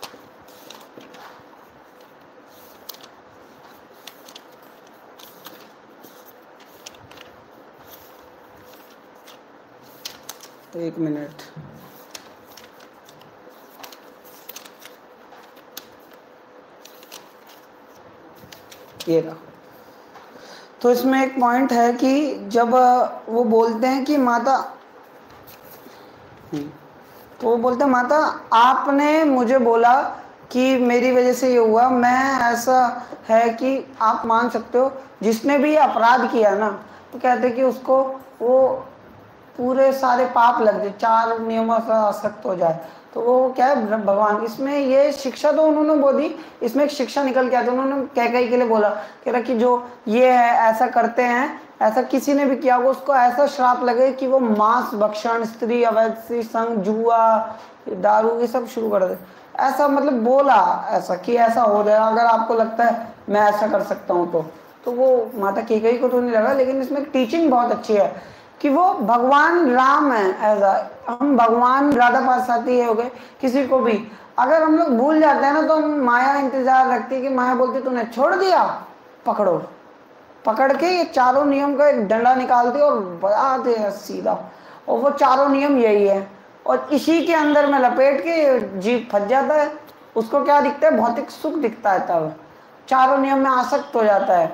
तो एक मिनट, ये रहा। तो इसमें एक पॉइंट है कि जब वो बोलते हैं कि माता, तो वो बोलते हैं माता आपने मुझे बोला कि मेरी वजह से ये हुआ, मैं ऐसा है कि आप मान सकते हो जिसने भी अपराध किया ना, तो कहते हैं कि उसको वो पूरे सारे पाप लग जाए, चार नियमों से आसक्त हो जाए। तो वो क्या है भगवान, इसमें ये शिक्षा तो उन्होंने बोली, इसमें एक शिक्षा निकल के आती है। उन्होंने कैकेयी के लिए बोला, कह रहा कि जो ये है ऐसा करते हैं, ऐसा किसी ने भी किया होगा उसको ऐसा श्राप लगे कि वो मांस भक्षण, स्त्री अवैध संग, जुआ, दारू ये सब शुरू कर दे। ऐसा मतलब बोला ऐसा कि ऐसा हो जाए, अगर आपको लगता है मैं ऐसा कर सकता हूँ तो तो वो माता कैकेयी को तो नहीं लगा। लेकिन इसमें टीचिंग बहुत अच्छी है कि वो भगवान राम है, ऐसा हम भगवान राधा पार्षदी हो गए किसी को भी अगर हम लोग भूल जाते हैं ना, तो हम माया इंतजार रखती है कि माया बोलती तूने छोड़ दिया, पकड़ो, पकड़ के ये चारों नियम का एक डंडा निकालते और बढ़ाते हैं सीधा। और वो चारों नियम यही है, और इसी के अंदर में लपेट के जीव फंस जाता है। उसको क्या दिखता है, भौतिक सुख दिखता है, तब चारों नियम में आसक्त हो जाता है।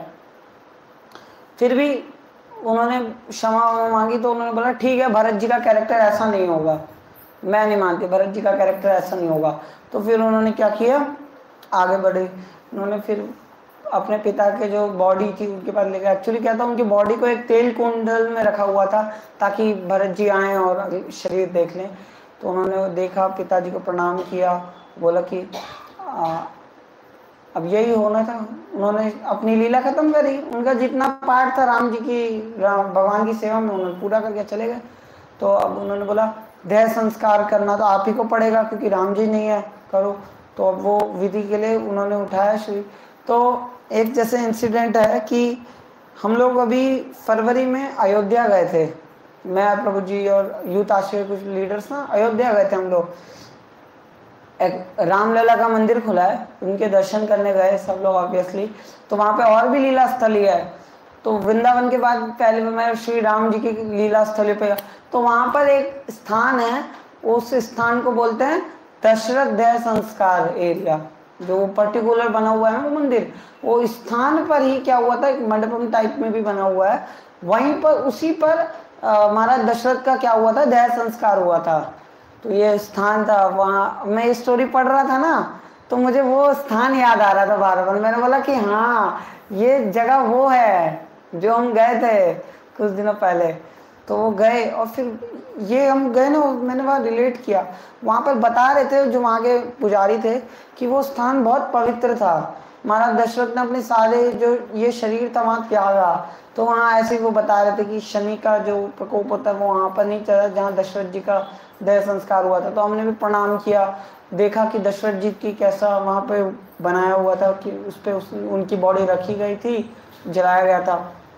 फिर भी उन्होंने क्षमा मांगी, तो उन्होंने बोला ठीक है भरत जी का कैरेक्टर ऐसा नहीं होगा, मैं नहीं मानती भरत जी का कैरेक्टर ऐसा नहीं होगा। तो फिर उन्होंने क्या किया, आगे बढ़े। उन्होंने फिर अपने पिता के जो बॉडी थी उनके पास लेकर, एक्चुअली क्या था उनकी बॉडी को एक तेल कुंडल में रखा हुआ था ताकि भरत जी आएँ और शरीर देख लें। तो उन्होंने देखा, पिताजी को प्रणाम किया, बोला कि आ, अब यही होना था। उन्होंने अपनी लीला खत्म करी, उनका जितना पार्ट था राम जी की, राम भगवान की सेवा में, उन्होंने पूरा करके चले गए। तो अब उन्होंने बोला देह संस्कार करना तो आप ही को पड़ेगा क्योंकि राम जी नहीं है, करो। तो अब वो विधि के लिए उन्होंने उठाया श्री। तो एक जैसे इंसिडेंट है कि हम लोग अभी फरवरी में अयोध्या गए थे, मैं प्रभु जी और यूथ आश्रय कुछ लीडर्स ना अयोध्या गए थे हम लोग। एक रामलला का मंदिर खुला है, उनके दर्शन करने गए सब लोग ऑब्वियसली। तो वहाँ पे और भी लीला स्थली है। तो वृंदावन के बाद पहले मैं श्री राम जी की लीला स्थली पे, तो वहाँ पर एक स्थान है, उस स्थान को बोलते हैं दशरथ देह संस्कार एरिया, जो पर्टिकुलर बना हुआ है ना वो मंदिर, वो स्थान पर ही क्या हुआ था, एक मंडपम टाइप में भी बना हुआ है, वहीं पर उसी पर महाराज दशरथ का क्या हुआ था, देह संस्कार हुआ था। तो ये स्थान था, वहाँ मैं ये स्टोरी पढ़ रहा था ना, तो मुझे वो स्थान याद आ रहा था बार बार। मैंने बोला कि हाँ ये जगह वो है जो हम गए थे कुछ दिनों पहले। तो वो गए और फिर ये हम गए ना, मैंने वहाँ रिलेट किया, वहाँ पर बता रहे थे जो वहाँ के पुजारी थे कि वो स्थान बहुत पवित्र था। महाराज दशरथ ने अपने सारे जो ये शरीर था वहाँ त्यागा। तो वहाँ ऐसे ही वो बता रहे थे कि शनि का जो प्रकोप होता है वो वहाँ पर नहीं चला जहाँ दशरथ जी का देह संस्कार हुआ था। तो हमने भी प्रणाम किया, देखा कि दशरथ जी की कैसा वहाँ पे बनाया हुआ था कि उस पर उस, उनकी बॉडी रखी गई थी, जलाया गया था।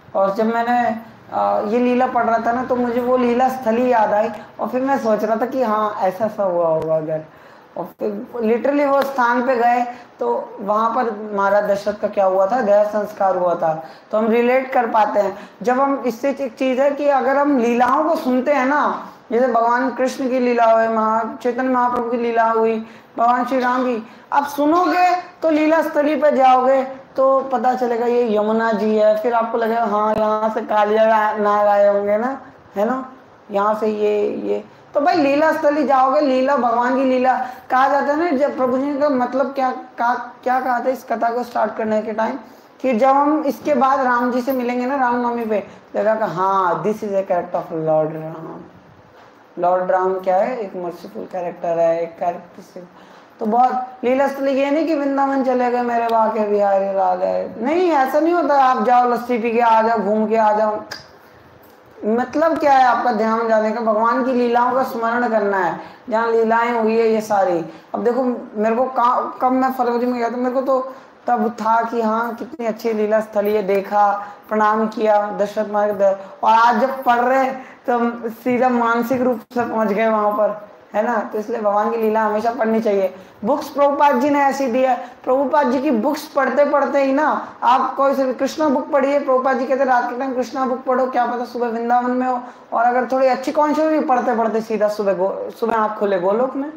और जब मैंने आ, ये लीला पढ़ रहा था ना तो मुझे वो लीला स्थली याद आई और फिर मैं सोच रहा था कि हाँ ऐसा सा हुआ होगा अगर, और फिर लिटरली वो स्थान पे गए तो वहाँ पर महाराज दशरथ का क्या हुआ था, देह संस्कार हुआ था। तो हम रिलेट कर पाते हैं जब हम, इससे एक चीज़ है कि अगर हम लीलाओं को सुनते हैं ना, जैसे भगवान कृष्ण की लीला हुई, महा चैतन्य महाप्रभु की लीला हुई, भगवान श्री राम की, आप सुनोगे तो लीला स्थली पर जाओगे तो पता चलेगा ये यमुना जी है, फिर आपको लगेगा हाँ यहाँ से कालिया नाग आए होंगे ना, है ना, यहाँ से ये ये तो भाई लीला स्थली जाओगे, लीला भगवान की लीला कहा जाता है ना। जब प्रभु जी का मतलब क्या का, क्या कहा था इस कथा को स्टार्ट करने के टाइम, कि जब हम इसके बाद राम जी से मिलेंगे ना रामनवमी पे, लगा हाँ this is a character of lord Ram. Lord Ram क्या है, एक मर्सीफुल कैरेक्टर है, एक कैरेक्टर। तो बहुत लीला स्थली ये नहीं कि वृंदावन चले गए मेरे बाके बिहारी लाल है, नहीं ऐसा नहीं होता। आप जाओ लस्सी पी के आ जाओ, घूम के आ जाओ, मतलब क्या है आपका ध्यान जाने का, भगवान की लीलाओं का स्मरण करना है जहाँ लीलाएं हुई है ये सारी। अब देखो मेरे को कब मैं फरवरी में गया था, मेरे को तो तब था कि हाँ कितनी अच्छी लीला स्थली है, देखा, प्रणाम किया दशरथ महाराज, और आज जब पढ़ रहे तो सीधा मानसिक रूप से पहुंच गए वहां पर, है ना। तो इसलिए भगवान की लीला हमेशा पढ़नी चाहिए। बुक्स प्रभुपाद जी ने ऐसी दी है, प्रभुपाद जी की बुक्स पढ़ते पढ़ते ही ना, आप कोई से कृष्णा बुक पढ़िए, प्रभुपाद जी कहते रात के टाइम कृष्णा बुक पढ़ो, क्या पता सुबह वृंदावन में हो, और अगर थोड़ी अच्छी कौन सी भी पढ़ते पढ़ते सीधा सुबह सुबह आँख खोले गोलोक में।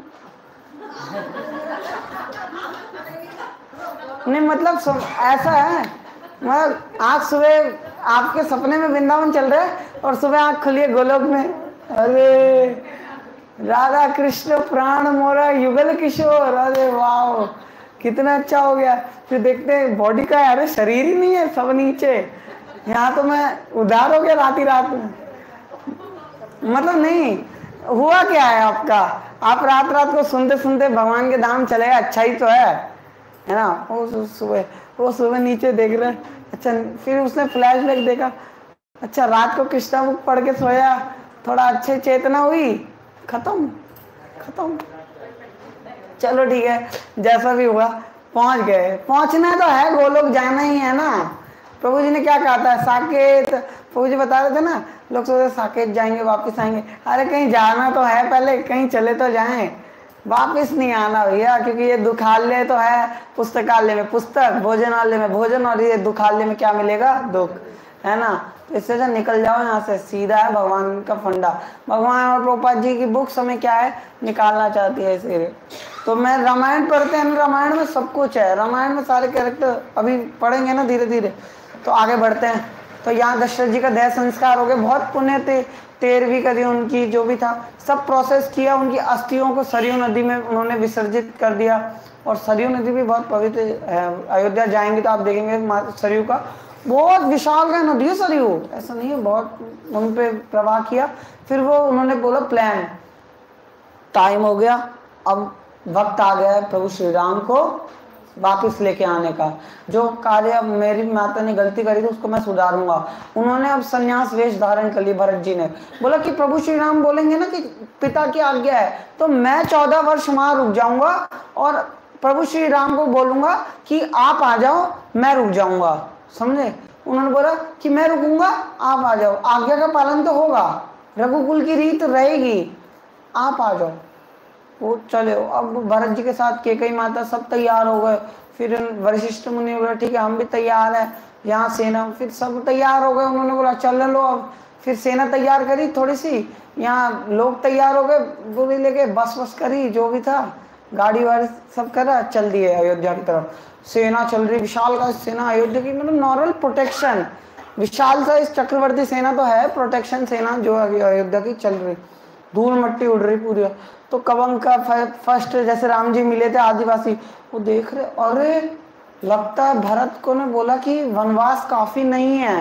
नहीं मतलब ऐसा है, मतलब आज सुबह आपके सपने में वृंदावन चल रहे हैं और सुबह आँख खोलिए गोलोक में, अरे राधा कृष्ण प्राण मोरा युगल किशोर, अरे वाह कितना अच्छा हो गया। फिर देखते हैं बॉडी का, अरे शरीर ही नहीं है, सब नीचे, यहाँ तो मैं उधार हो गया रात ही रात में। मतलब नहीं हुआ क्या है आपका, आप रात रात को सुनते सुनते भगवान के धाम चले गए, अच्छा ही तो है, है ना। वो सुबह वो सुबह नीचे देख रहे, अच्छा फिर उसने फ्लैशबैक देखा, अच्छा रात को कृष्णा बुक पढ़ के सोया, थोड़ा अच्छे चेतना हुई, खत्म खत्म। चलो ठीक है, जैसा भी हुआ पहुंच गए, पहुंचना तो है, गोलोक जाना ही है ना। प्रभु जी ने क्या कहा था, साकेत, प्रभु जी बता रहे थे ना, लोग सोचते साकेत जाएंगे वापस आएंगे, अरे कहीं जाना तो है, पहले कहीं चले तो जाएं, वापस नहीं आना भैया, क्योंकि ये दुखालय तो है, पुस्तकालय में पुस्तक, भोजनालय में भोजन, और ये दुखालय में क्या मिलेगा, दुख, है ना। इससे जो निकल जाओ यहाँ से, सीधा है भगवान का फंडा। भगवान और प्रभुपाद जी की बुक्स हमें क्या है, निकालना चाहती है इसीलिए। तो मैं रामायण पढ़ते हैं, रामायण में सब कुछ है, रामायण में सारे कैरेक्टर अभी पढ़ेंगे ना धीरे धीरे, तो आगे बढ़ते हैं। तो यहाँ दशरथ जी का देह संस्कार हो गए, बहुत पुण्य थे, तेरहवीं करी उनकी, जो भी था सब प्रोसेस किया, उनकी अस्थियों को सरयू नदी में उन्होंने विसर्जित कर दिया। और सरयू नदी भी बहुत पवित्र है, अयोध्या जाएंगे तो आप देखेंगे सरयू का बहुत विशाल का नदी है सरयू, ऐसा नहीं है, बहुत उन पे प्रवाह किया। फिर वो उन्होंने बोला प्लान, टाइम हो गया, अब वक्त आ गया है प्रभु श्री राम को वापस लेके आने का, जो कार्य मेरी माता ने गलती करी थी उसको मैं सुधारूंगा। उन्होंने अब संन्यास वेश धारण कर ली। भरत जी ने बोला कि प्रभु श्री राम बोलेंगे ना कि पिता की आज्ञा है, तो मैं चौदह वर्ष वहां रुक जाऊंगा और प्रभु श्री राम को बोलूंगा कि आप आ जाओ, मैं रुक जाऊंगा, समझे। उन्होंने बोला कि मैं रुकूंगा, आप आ जाओ, आज्ञा का पालन तो होगा, रघुकुल की रीत रहेगी, आप आ जाओ। वो चले, अब भरत जी के साथ केकई माता सब तैयार हो गए। फिर वशिष्ठ मुनि बोला ठीक है हम भी तैयार हैं, यहाँ सेना, फिर सब तैयार हो गए। उन्होंने बोला चल लो, अब फिर सेना तैयार करी थोड़ी सी, यहाँ लोग तैयार हो गए, बोली लेके बस बस करी, जो भी था गाड़ी वाड़ी सब करा, चल दिए अयोध्या की तरफ। सेना चल रही, विशाल का सेना अयोध्या की, मतलब नॉर्मल प्रोटेक्शन, विशाल सा इस चक्रवर्ती सेना तो है, प्रोटेक्शन सेना जो अयोध्या की चल रही, धूल मट्टी उड़ रही पूरी। तो कबंग का फर्स्ट जैसे राम जी मिले थे आदिवासी, वो देख रहे, अरे लगता है भरत को ने बोला कि वनवास काफी नहीं है,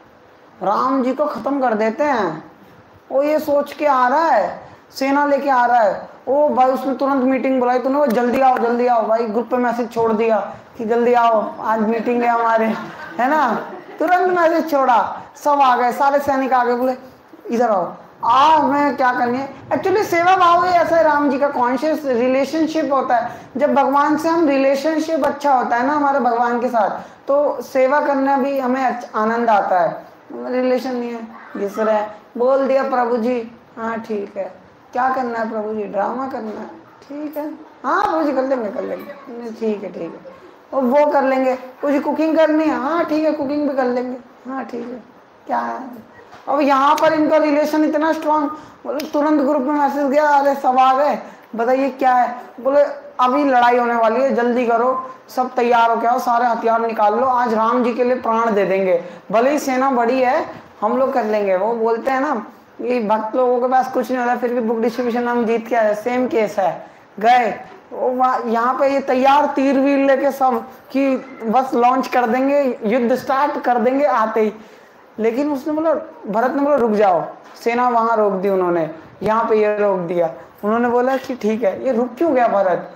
राम जी को खत्म कर देते हैं। वो ये सोच के आ रहा है, सेना लेके आ रहा है। ओ भाई उसने तुरंत मीटिंग बुलाई, तूने वो जल्दी आओ जल्दी आओ, भाई ग्रुप पे मैसेज छोड़ दिया कि जल्दी आओ आज मीटिंग है हमारे, है ना। तुरंत मैसेज छोड़ा, सब आ गए, सारे सैनिक आ गए, बोले इधर आओ, आ मैं क्या करनी है। एक्चुअली सेवा भाव ही ऐसा है, राम जी का कॉन्शियस रिलेशनशिप होता है। जब भगवान से हम रिलेशनशिप अच्छा होता है ना हमारे भगवान के साथ, तो सेवा करना भी हमें आनंद आता है। रिलेशन नहीं है, घिस रहे हैं। बोल दिया प्रभु जी, हाँ ठीक है, क्या करना है प्रभु जी, ड्रामा करना है, ठीक है, हाँ प्रभु जी कर लेंगे कर लेंगे, ठीक है ठीक है, और वो कर लेंगे। मुझे कुकिंग करनी है, हाँ ठीक है कुकिंग भी कर लेंगे, हाँ ठीक है, क्या है। अब यहाँ पर इनका रिलेशन इतना स्ट्रांग, बोले तुरंत ग्रुप में मैसेज गया, अरे सब आ गए, बताइए क्या है। बोले अभी लड़ाई होने वाली है, जल्दी करो, सब तैयार हो के आओ, सारे हथियार निकाल लो, आज राम जी के लिए प्राण दे देंगे, भले ही सेना बड़ी है, हम लोग कर लेंगे। वो बोलते हैं ना ये भक्त लोगों के पास कुछ नहीं होता, फिर भी बुक डिस्ट्रीब्यूशन हम जीत के आए, सेम केस है। गए यहाँ पे ये तैयार तीर वीर लेके सब कि बस लॉन्च कर देंगे, युद्ध स्टार्ट कर देंगे आते ही। लेकिन उसने बोला, भरत ने बोला रुक जाओ, सेना वहां रोक दी उन्होंने, यहाँ पे ये रोक दिया। उन्होंने बोला कि ठीक है, ये रुक क्यों गया भरत।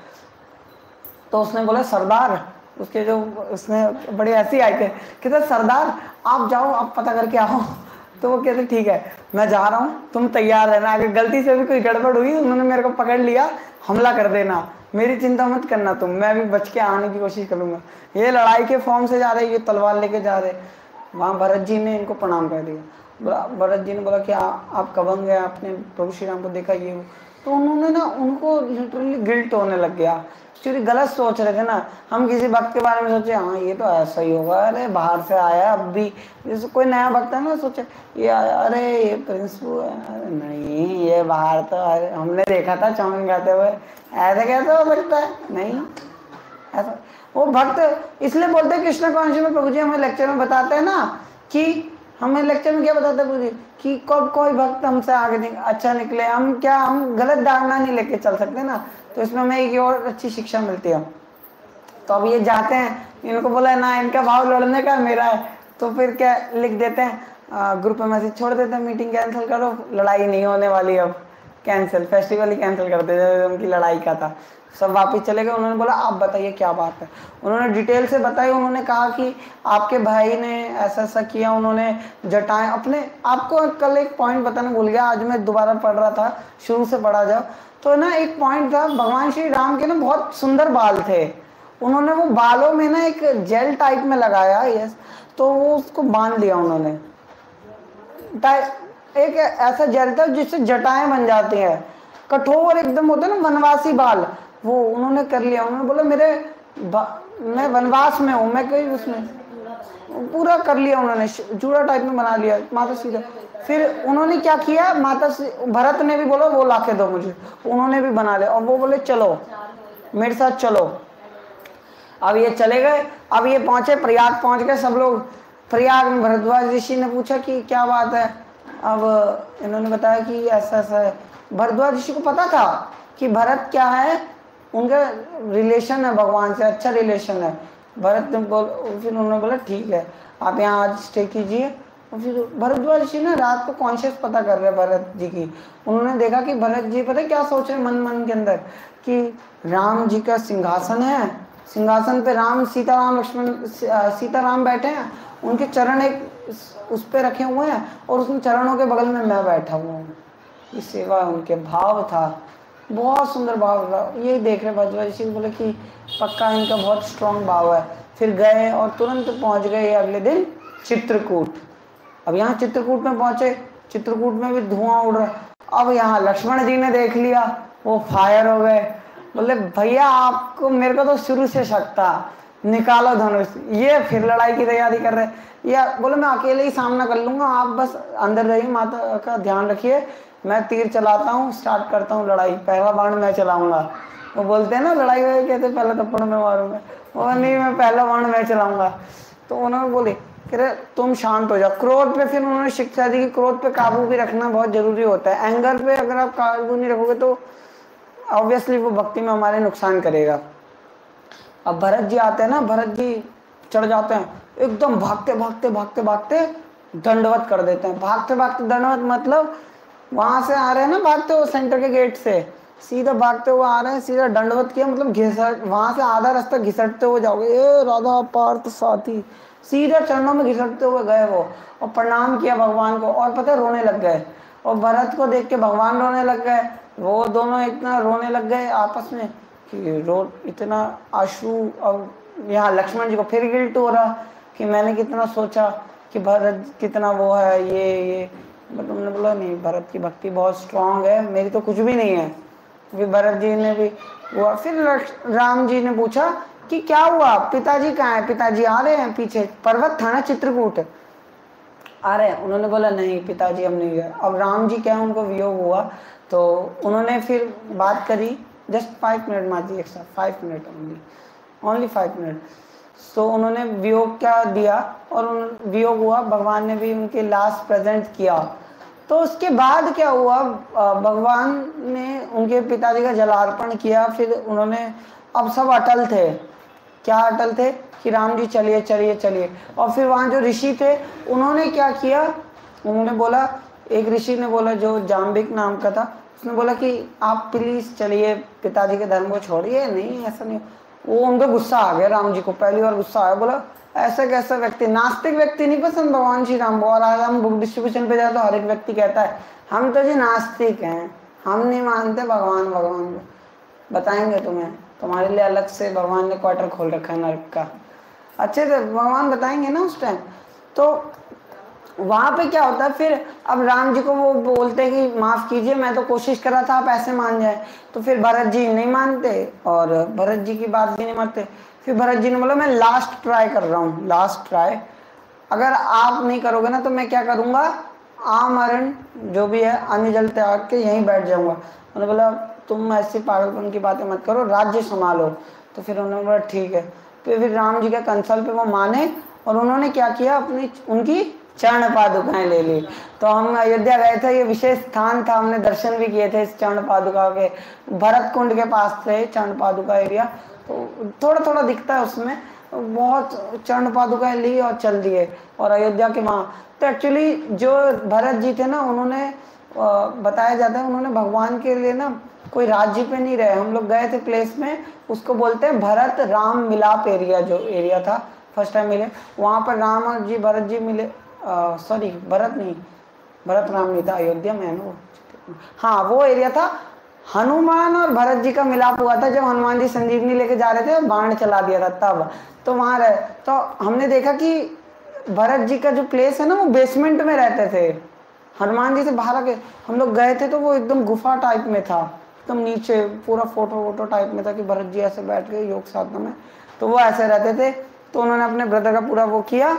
तो उसने बोला सरदार, उसके जो उसने बड़े ऐसे आए थे, कहते सरदार आप जाओ, आप पता करके आओ। तो वो कहते ठीक है मैं जा रहा हूँ, तुम तैयार रहना, अगर गलती से भी कोई गड़बड़ हुई, उन्होंने मेरे को पकड़ लिया, हमला कर देना, मेरी चिंता मत करना तुम, मैं भी बच के आने की कोशिश करूंगा। ये लड़ाई के फॉर्म से जा रहे, ये तलवार लेके जा रहे। वहाँ भरत जी ने इनको प्रणाम कर दिया। भरत जी ने बोला कि आ, आप कब गए, आपने प्रभु श्री राम को देखा ये वो। तो उन्होंने ना उनको लिटरली गिल्ट होने लग गया, क्योंकि गलत सोच रहे थे ना। हम किसी भक्त के बारे में सोचे हाँ ये तो ऐसा ही होगा, अरे बाहर से आया, अब भी जैसे कोई नया भक्त है ना, सोचे ये अरे ये प्रिंसिपल है, अरे नहीं ये बाहर तो हमने देखा था चाउमीन खाते हुए, ऐसे कैसे हो सकता है, नहीं ऐसा। वो भक्त इसलिए बोलते हैं कृष्ण कॉन्शियस में, प्रभु जी हमें लेक्चर में बताते हैं ना कि हमें लेक्चर में क्या बताते हैं प्रभु जी कि कब कोई भक्त हमसे आगे नहीं, अच्छा निकले, हम क्या हम गलत धारणा नहीं लेके चल सकते ना। तो इसमें हमें एक और अच्छी शिक्षा मिलती है। तो अब ये जाते हैं, इनको बोला ना इनका भाव लड़ने का मेरा है, तो फिर क्या लिख देते हैं ग्रुप में मैसेज छोड़ देते हैं, मीटिंग कैंसिल करो, लड़ाई नहीं होने वाली, अब कैंसिल, फेस्टिवल ही कैंसिल कर देते, उनकी लड़ाई का था। सब वापस चले गए। उन्होंने बोला आप बताइए क्या बात है। उन्होंने डिटेल से बताई। उन्होंने कहा कि आपके भाई ने ऐसा ऐसा किया, उन्होंने जटाएं अपने। आपको कल एक पॉइंट बताना भूल गया, आज मैं दोबारा पढ़ रहा था, शुरू से पढ़ा जाओ तो ना एक पॉइंट था, भगवान श्री राम के ना बहुत सुंदर बाल थे, उन्होंने वो बालों में ना एक जेल टाइप में लगाया, यस, तो वो उसको बांध लिया उन्होंने। एक ऐसा जेल था जिससे जटाएं बन जाती हैं, कठोर एकदम होते ना वनवासी बाल, वो उन्होंने कर लिया। उन्होंने बोला मेरे मैं वनवास में हूँ, मैं कोई उसमें पूरा कर लिया, उन्होंने जूड़ा टाइप में बना लिया माता सीता। फिर उन्होंने क्या किया, माता भरत ने भी बोला वो लाके दो मुझे, उन्होंने भी बना लिया। और वो बोले चलो मेरे साथ चलो। अब ये चले गए। अब ये पहुंचे प्रयाग, पहुंच गए सब लोग प्रयाग में। भरद्वाज ऋषि ने पूछा कि क्या बात है। अब इन्होंने बताया कि ऐसा ऐसा है। भरद्वाज ऋषि को पता था कि भरत क्या है, उनका रिलेशन है भगवान से, अच्छा रिलेशन है। भरत ने बोल फिर उन्होंने बोला ठीक है आप यहाँ आज स्टे कीजिए। और फिर भरद्वाज ऋषि ना रात को कॉन्शियस पता कर रहे भरत जी की। उन्होंने देखा कि भरत जी पता क्या सोच रहे मन मन के अंदर कि राम जी का सिंहासन है, सिंहासन पे राम सीताराम लक्ष्मण सीताराम बैठे हैं, उनके चरण एक उस पे रखे हुए हैं और उन चरणों के बगल में मैं बैठा हुआ हूँ। ये सेवा उनके भाव था, बहुत सुंदर भाव था। यही देख रहे भरद्वाज ऋषि बोले कि पक्का इनका बहुत स्ट्रॉन्ग भाव है। फिर गए और तुरंत पहुंच गए अगले दिन चित्रकूट। अब यहाँ चित्रकूट में पहुंचे, चित्रकूट में भी धुआं उड़ रहा। अब यहाँ लक्ष्मण जी ने देख लिया, वो फायर हो गए, बोले भैया आपको मेरे को तो शुरू से शक था, निकालो धनुष। ये फिर लड़ाई की तैयारी कर रहे, या बोले मैं अकेले ही सामना कर लूंगा, आप बस अंदर रहिए, माता का ध्यान रखिए, मैं तीर चलाता हूँ, स्टार्ट करता हूँ लड़ाई, पहला बाण मैं चलाऊंगा। वो बोलते हैं ना लड़ाई में कहते पहला थप्पड़ मैं मारूंगा, वो नहीं मैं पहला बाण मैं चलाऊंगा। तो उन्होंने बोले कि तुम शांत हो जाओ। क्रोध पे फिर उन्होंने शिक्षा दी कि क्रोध पे काबू भी रखना बहुत जरूरी होता है। एंगर पे अगर आप काबू नहीं रखोगे तो ऑब्वियसली वो भक्ति में हमारे नुकसान करेगा। अब भरत जी आते हैं ना, भरत जी चढ़ जाते हैं, एकदम भागते भागते भागते भागते दंडवत कर देते हैं। भागते भागते दंडवत मतलब वहां से आ रहे हैं ना, भागते हो सेंटर के गेट से सीधा भागते हुए आ रहे हैं, सीधा दंडवत किया मतलब घिसट, वहां से आधा रास्ता घिसटते हुए जाओगे, ए राधा पार्थ साथी, सीधा चरणों में घिसटते हुए गए वो और प्रणाम किया भगवान को। और पता रोने लग गए, और भरत को देख के भगवान रोने लग गए। वो दोनों इतना रोने लग गए आपस में कि रो इतना आंसू। और यहाँ लक्ष्मण जी को फिर गिल्ट हो रहा कि मैंने कितना सोचा कि भरत कितना वो है ये ये, बट उन्होंने बोला नहीं, भरत की भक्ति बहुत स्ट्रांग है, मेरी तो कुछ भी नहीं है। फिर भरत जी ने भी हुआ। फिर राम जी ने पूछा कि क्या हुआ, पिताजी कहाँ है? पिताजी आ रहे हैं पीछे, पर्वत था ना चित्रकूट, आ रहे हैं। उन्होंने बोला नहीं पिताजी हम नहीं गए। अब राम जी क्या उनको वियोग हुआ, तो उन्होंने फिर बात करी, जस्ट फाइव मिनट माजी एक साथ, five minute only only five minute. तो उन्होंने वियोग क्या दिया, और उन वियोग हुआ, भगवान ने भी उनके लास्ट प्रेजेंट किया। तो उसके बाद क्या हुआ, भगवान ने उनके पिताजी का जलार्पण किया। फिर उन्होंने, अब सब अटल थे, क्या अटल थे कि राम जी चलिए चलिए चलिए। और फिर वहाँ जो ऋषि थे उन्होंने क्या किया, उन्होंने बोला, एक ऋषि ने बोला जो जाम्बिक नाम का था, उसने बोला कि आप प्लीज़ चलिए, पिताजी के धर्म को छोड़िए। नहीं ऐसा नहीं, वो उनको गुस्सा आ गया, राम जी को पहली बार गुस्सा आया। बोला ऐसा कैसा व्यक्ति, नास्तिक व्यक्ति नहीं पसंद भगवान श्री राम को। और आज हम बुक डिस्ट्रीब्यूशन पे जाए तो हर एक व्यक्ति कहता है हम तो जी नास्तिक हैं, हम नहीं मानते भगवान भगवान को। बताएंगे तुम्हें, तुम्हारे लिए अलग से भगवान ने क्वार्टर खोल रखा है नरक का, अच्छे से भगवान बताएंगे ना उस टाइम। तो वहाँ पे क्या होता है, फिर अब राम जी को वो बोलते हैं कि माफ़ कीजिए, मैं तो कोशिश कर रहा था आप ऐसे मान जाए। तो फिर भरत जी नहीं मानते, और भरत जी की बात भी नहीं मानते। फिर भरत जी ने बोला मैं लास्ट ट्राई कर रहा हूँ, लास्ट ट्राई, अगर आप नहीं करोगे ना तो मैं क्या करूँगा, आमरण जो भी है अन्न जल त्याग के यहीं बैठ जाऊँगा। उन्होंने बोला तुम ऐसी पागलपन की बातें मत करो, राज्य संभालो। तो फिर उन्होंने बोला ठीक है। फिर फिर राम जी के कंसल पे वो माने, और उन्होंने क्या किया, अपनी उनकी चरण पादुकाएं ले ली। तो हम अयोध्या गए थे, ये विशेष स्थान था, हमने दर्शन भी किए थे इस चरण पादुका के। भरत कुंड के पास थे चरण पादुका एरिया, तो थोड़ा थोड़ा दिखता है उसमें। बहुत चरण पादुकाएं ली और चल दिए, और अयोध्या के वहाँ। तो एक्चुअली जो भरत जी थे ना, उन्होंने बताया जाता है उन्होंने भगवान के लिए ना कोई राज्य पे नहीं रहे। हम लोग गए थे प्लेस में, उसको बोलते हैं भरत राम मिलाप एरिया, जो एरिया था फर्स्ट टाइम मिले वहाँ पर राम जी भरत जी मिले, सॉरी भरत नहीं, भरत राम नहीं था, अयोध्या में है ना वो, हाँ वो एरिया था। हनुमान और भरत जी का मिलाप हुआ था जब हनुमान जी संजीवनी लेके जा रहे थे, बाण चला दिया था तब, तो वहाँ रहे। तो हमने देखा कि भरत जी का जो प्लेस है ना वो बेसमेंट में रहते थे, हनुमान जी से बाहर आके हम लोग गए थे तो वो एकदम गुफा टाइप में था, एकदम नीचे पूरा फोटो वोटो टाइप में था कि भरत जी ऐसे बैठ गए योग साधना में, तो वो ऐसे रहते थे। तो उन्होंने अपने ब्रदर का पूरा वो किया,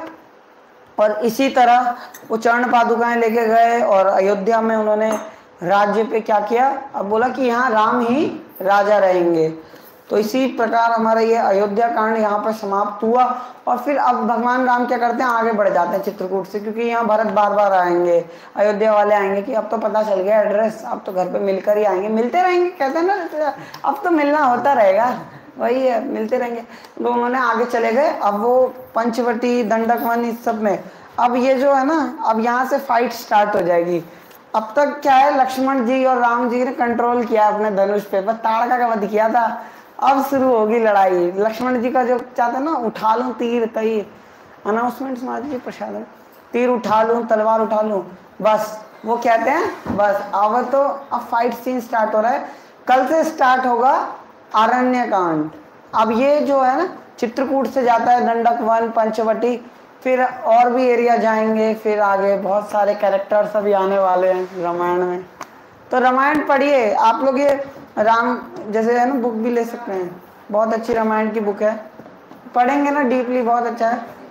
और इसी तरह वो चरण पादुकाएं लेके गए, और अयोध्या में उन्होंने राज्य पे क्या किया, अब बोला कि यहाँ राम ही राजा रहेंगे। तो इसी प्रकार हमारा ये अयोध्या कांड यहाँ पर समाप्त हुआ। और फिर अब भगवान राम क्या करते हैं, आगे बढ़ जाते हैं चित्रकूट से, क्योंकि यहाँ भरत बार बार आएंगे, अयोध्या वाले आएंगे कि अब तो पता चल गया एड्रेस, अब तो घर पे मिलकर ही आएंगे, मिलते रहेंगे, कहते हैं ना अब तो मिलना होता रहेगा, वही है मिलते रहेंगे। तो उन्होंने आगे चले गए। अब वो पंचवटी दंडक वन इस सब में, अब ये जो है ना, अब यहाँ से फाइट स्टार्ट हो जाएगी। अब तक क्या है, लक्ष्मण जी और राम जी ने कंट्रोल किया अपने धनुष पे, बस ताड़का का वध किया था। अब शुरू होगी लड़ाई। लक्ष्मण जी का जो चाहते ना, उठा लूं तीर तीर, अनाउंसमेंट समाज जी प्रसाद, तीर उठा लूं, तलवार उठा लूं, बस वो कहते हैं बस अब तो अब फाइट सीन स्टार्ट हो रहा है। कल से स्टार्ट होगा आरण्य कांड। अब ये जो है ना चित्रकूट से जाता है दंडक वन, पंचवटी, फिर और भी एरिया जाएंगे, फिर आगे बहुत सारे कैरेक्टर्स अभी आने वाले हैं रामायण में। तो रामायण पढ़िए आप लोग, ये राम जैसे है ना बुक भी ले सकते हैं, बहुत अच्छी रामायण की बुक है, पढ़ेंगे ना डीपली, बहुत अच्छा है।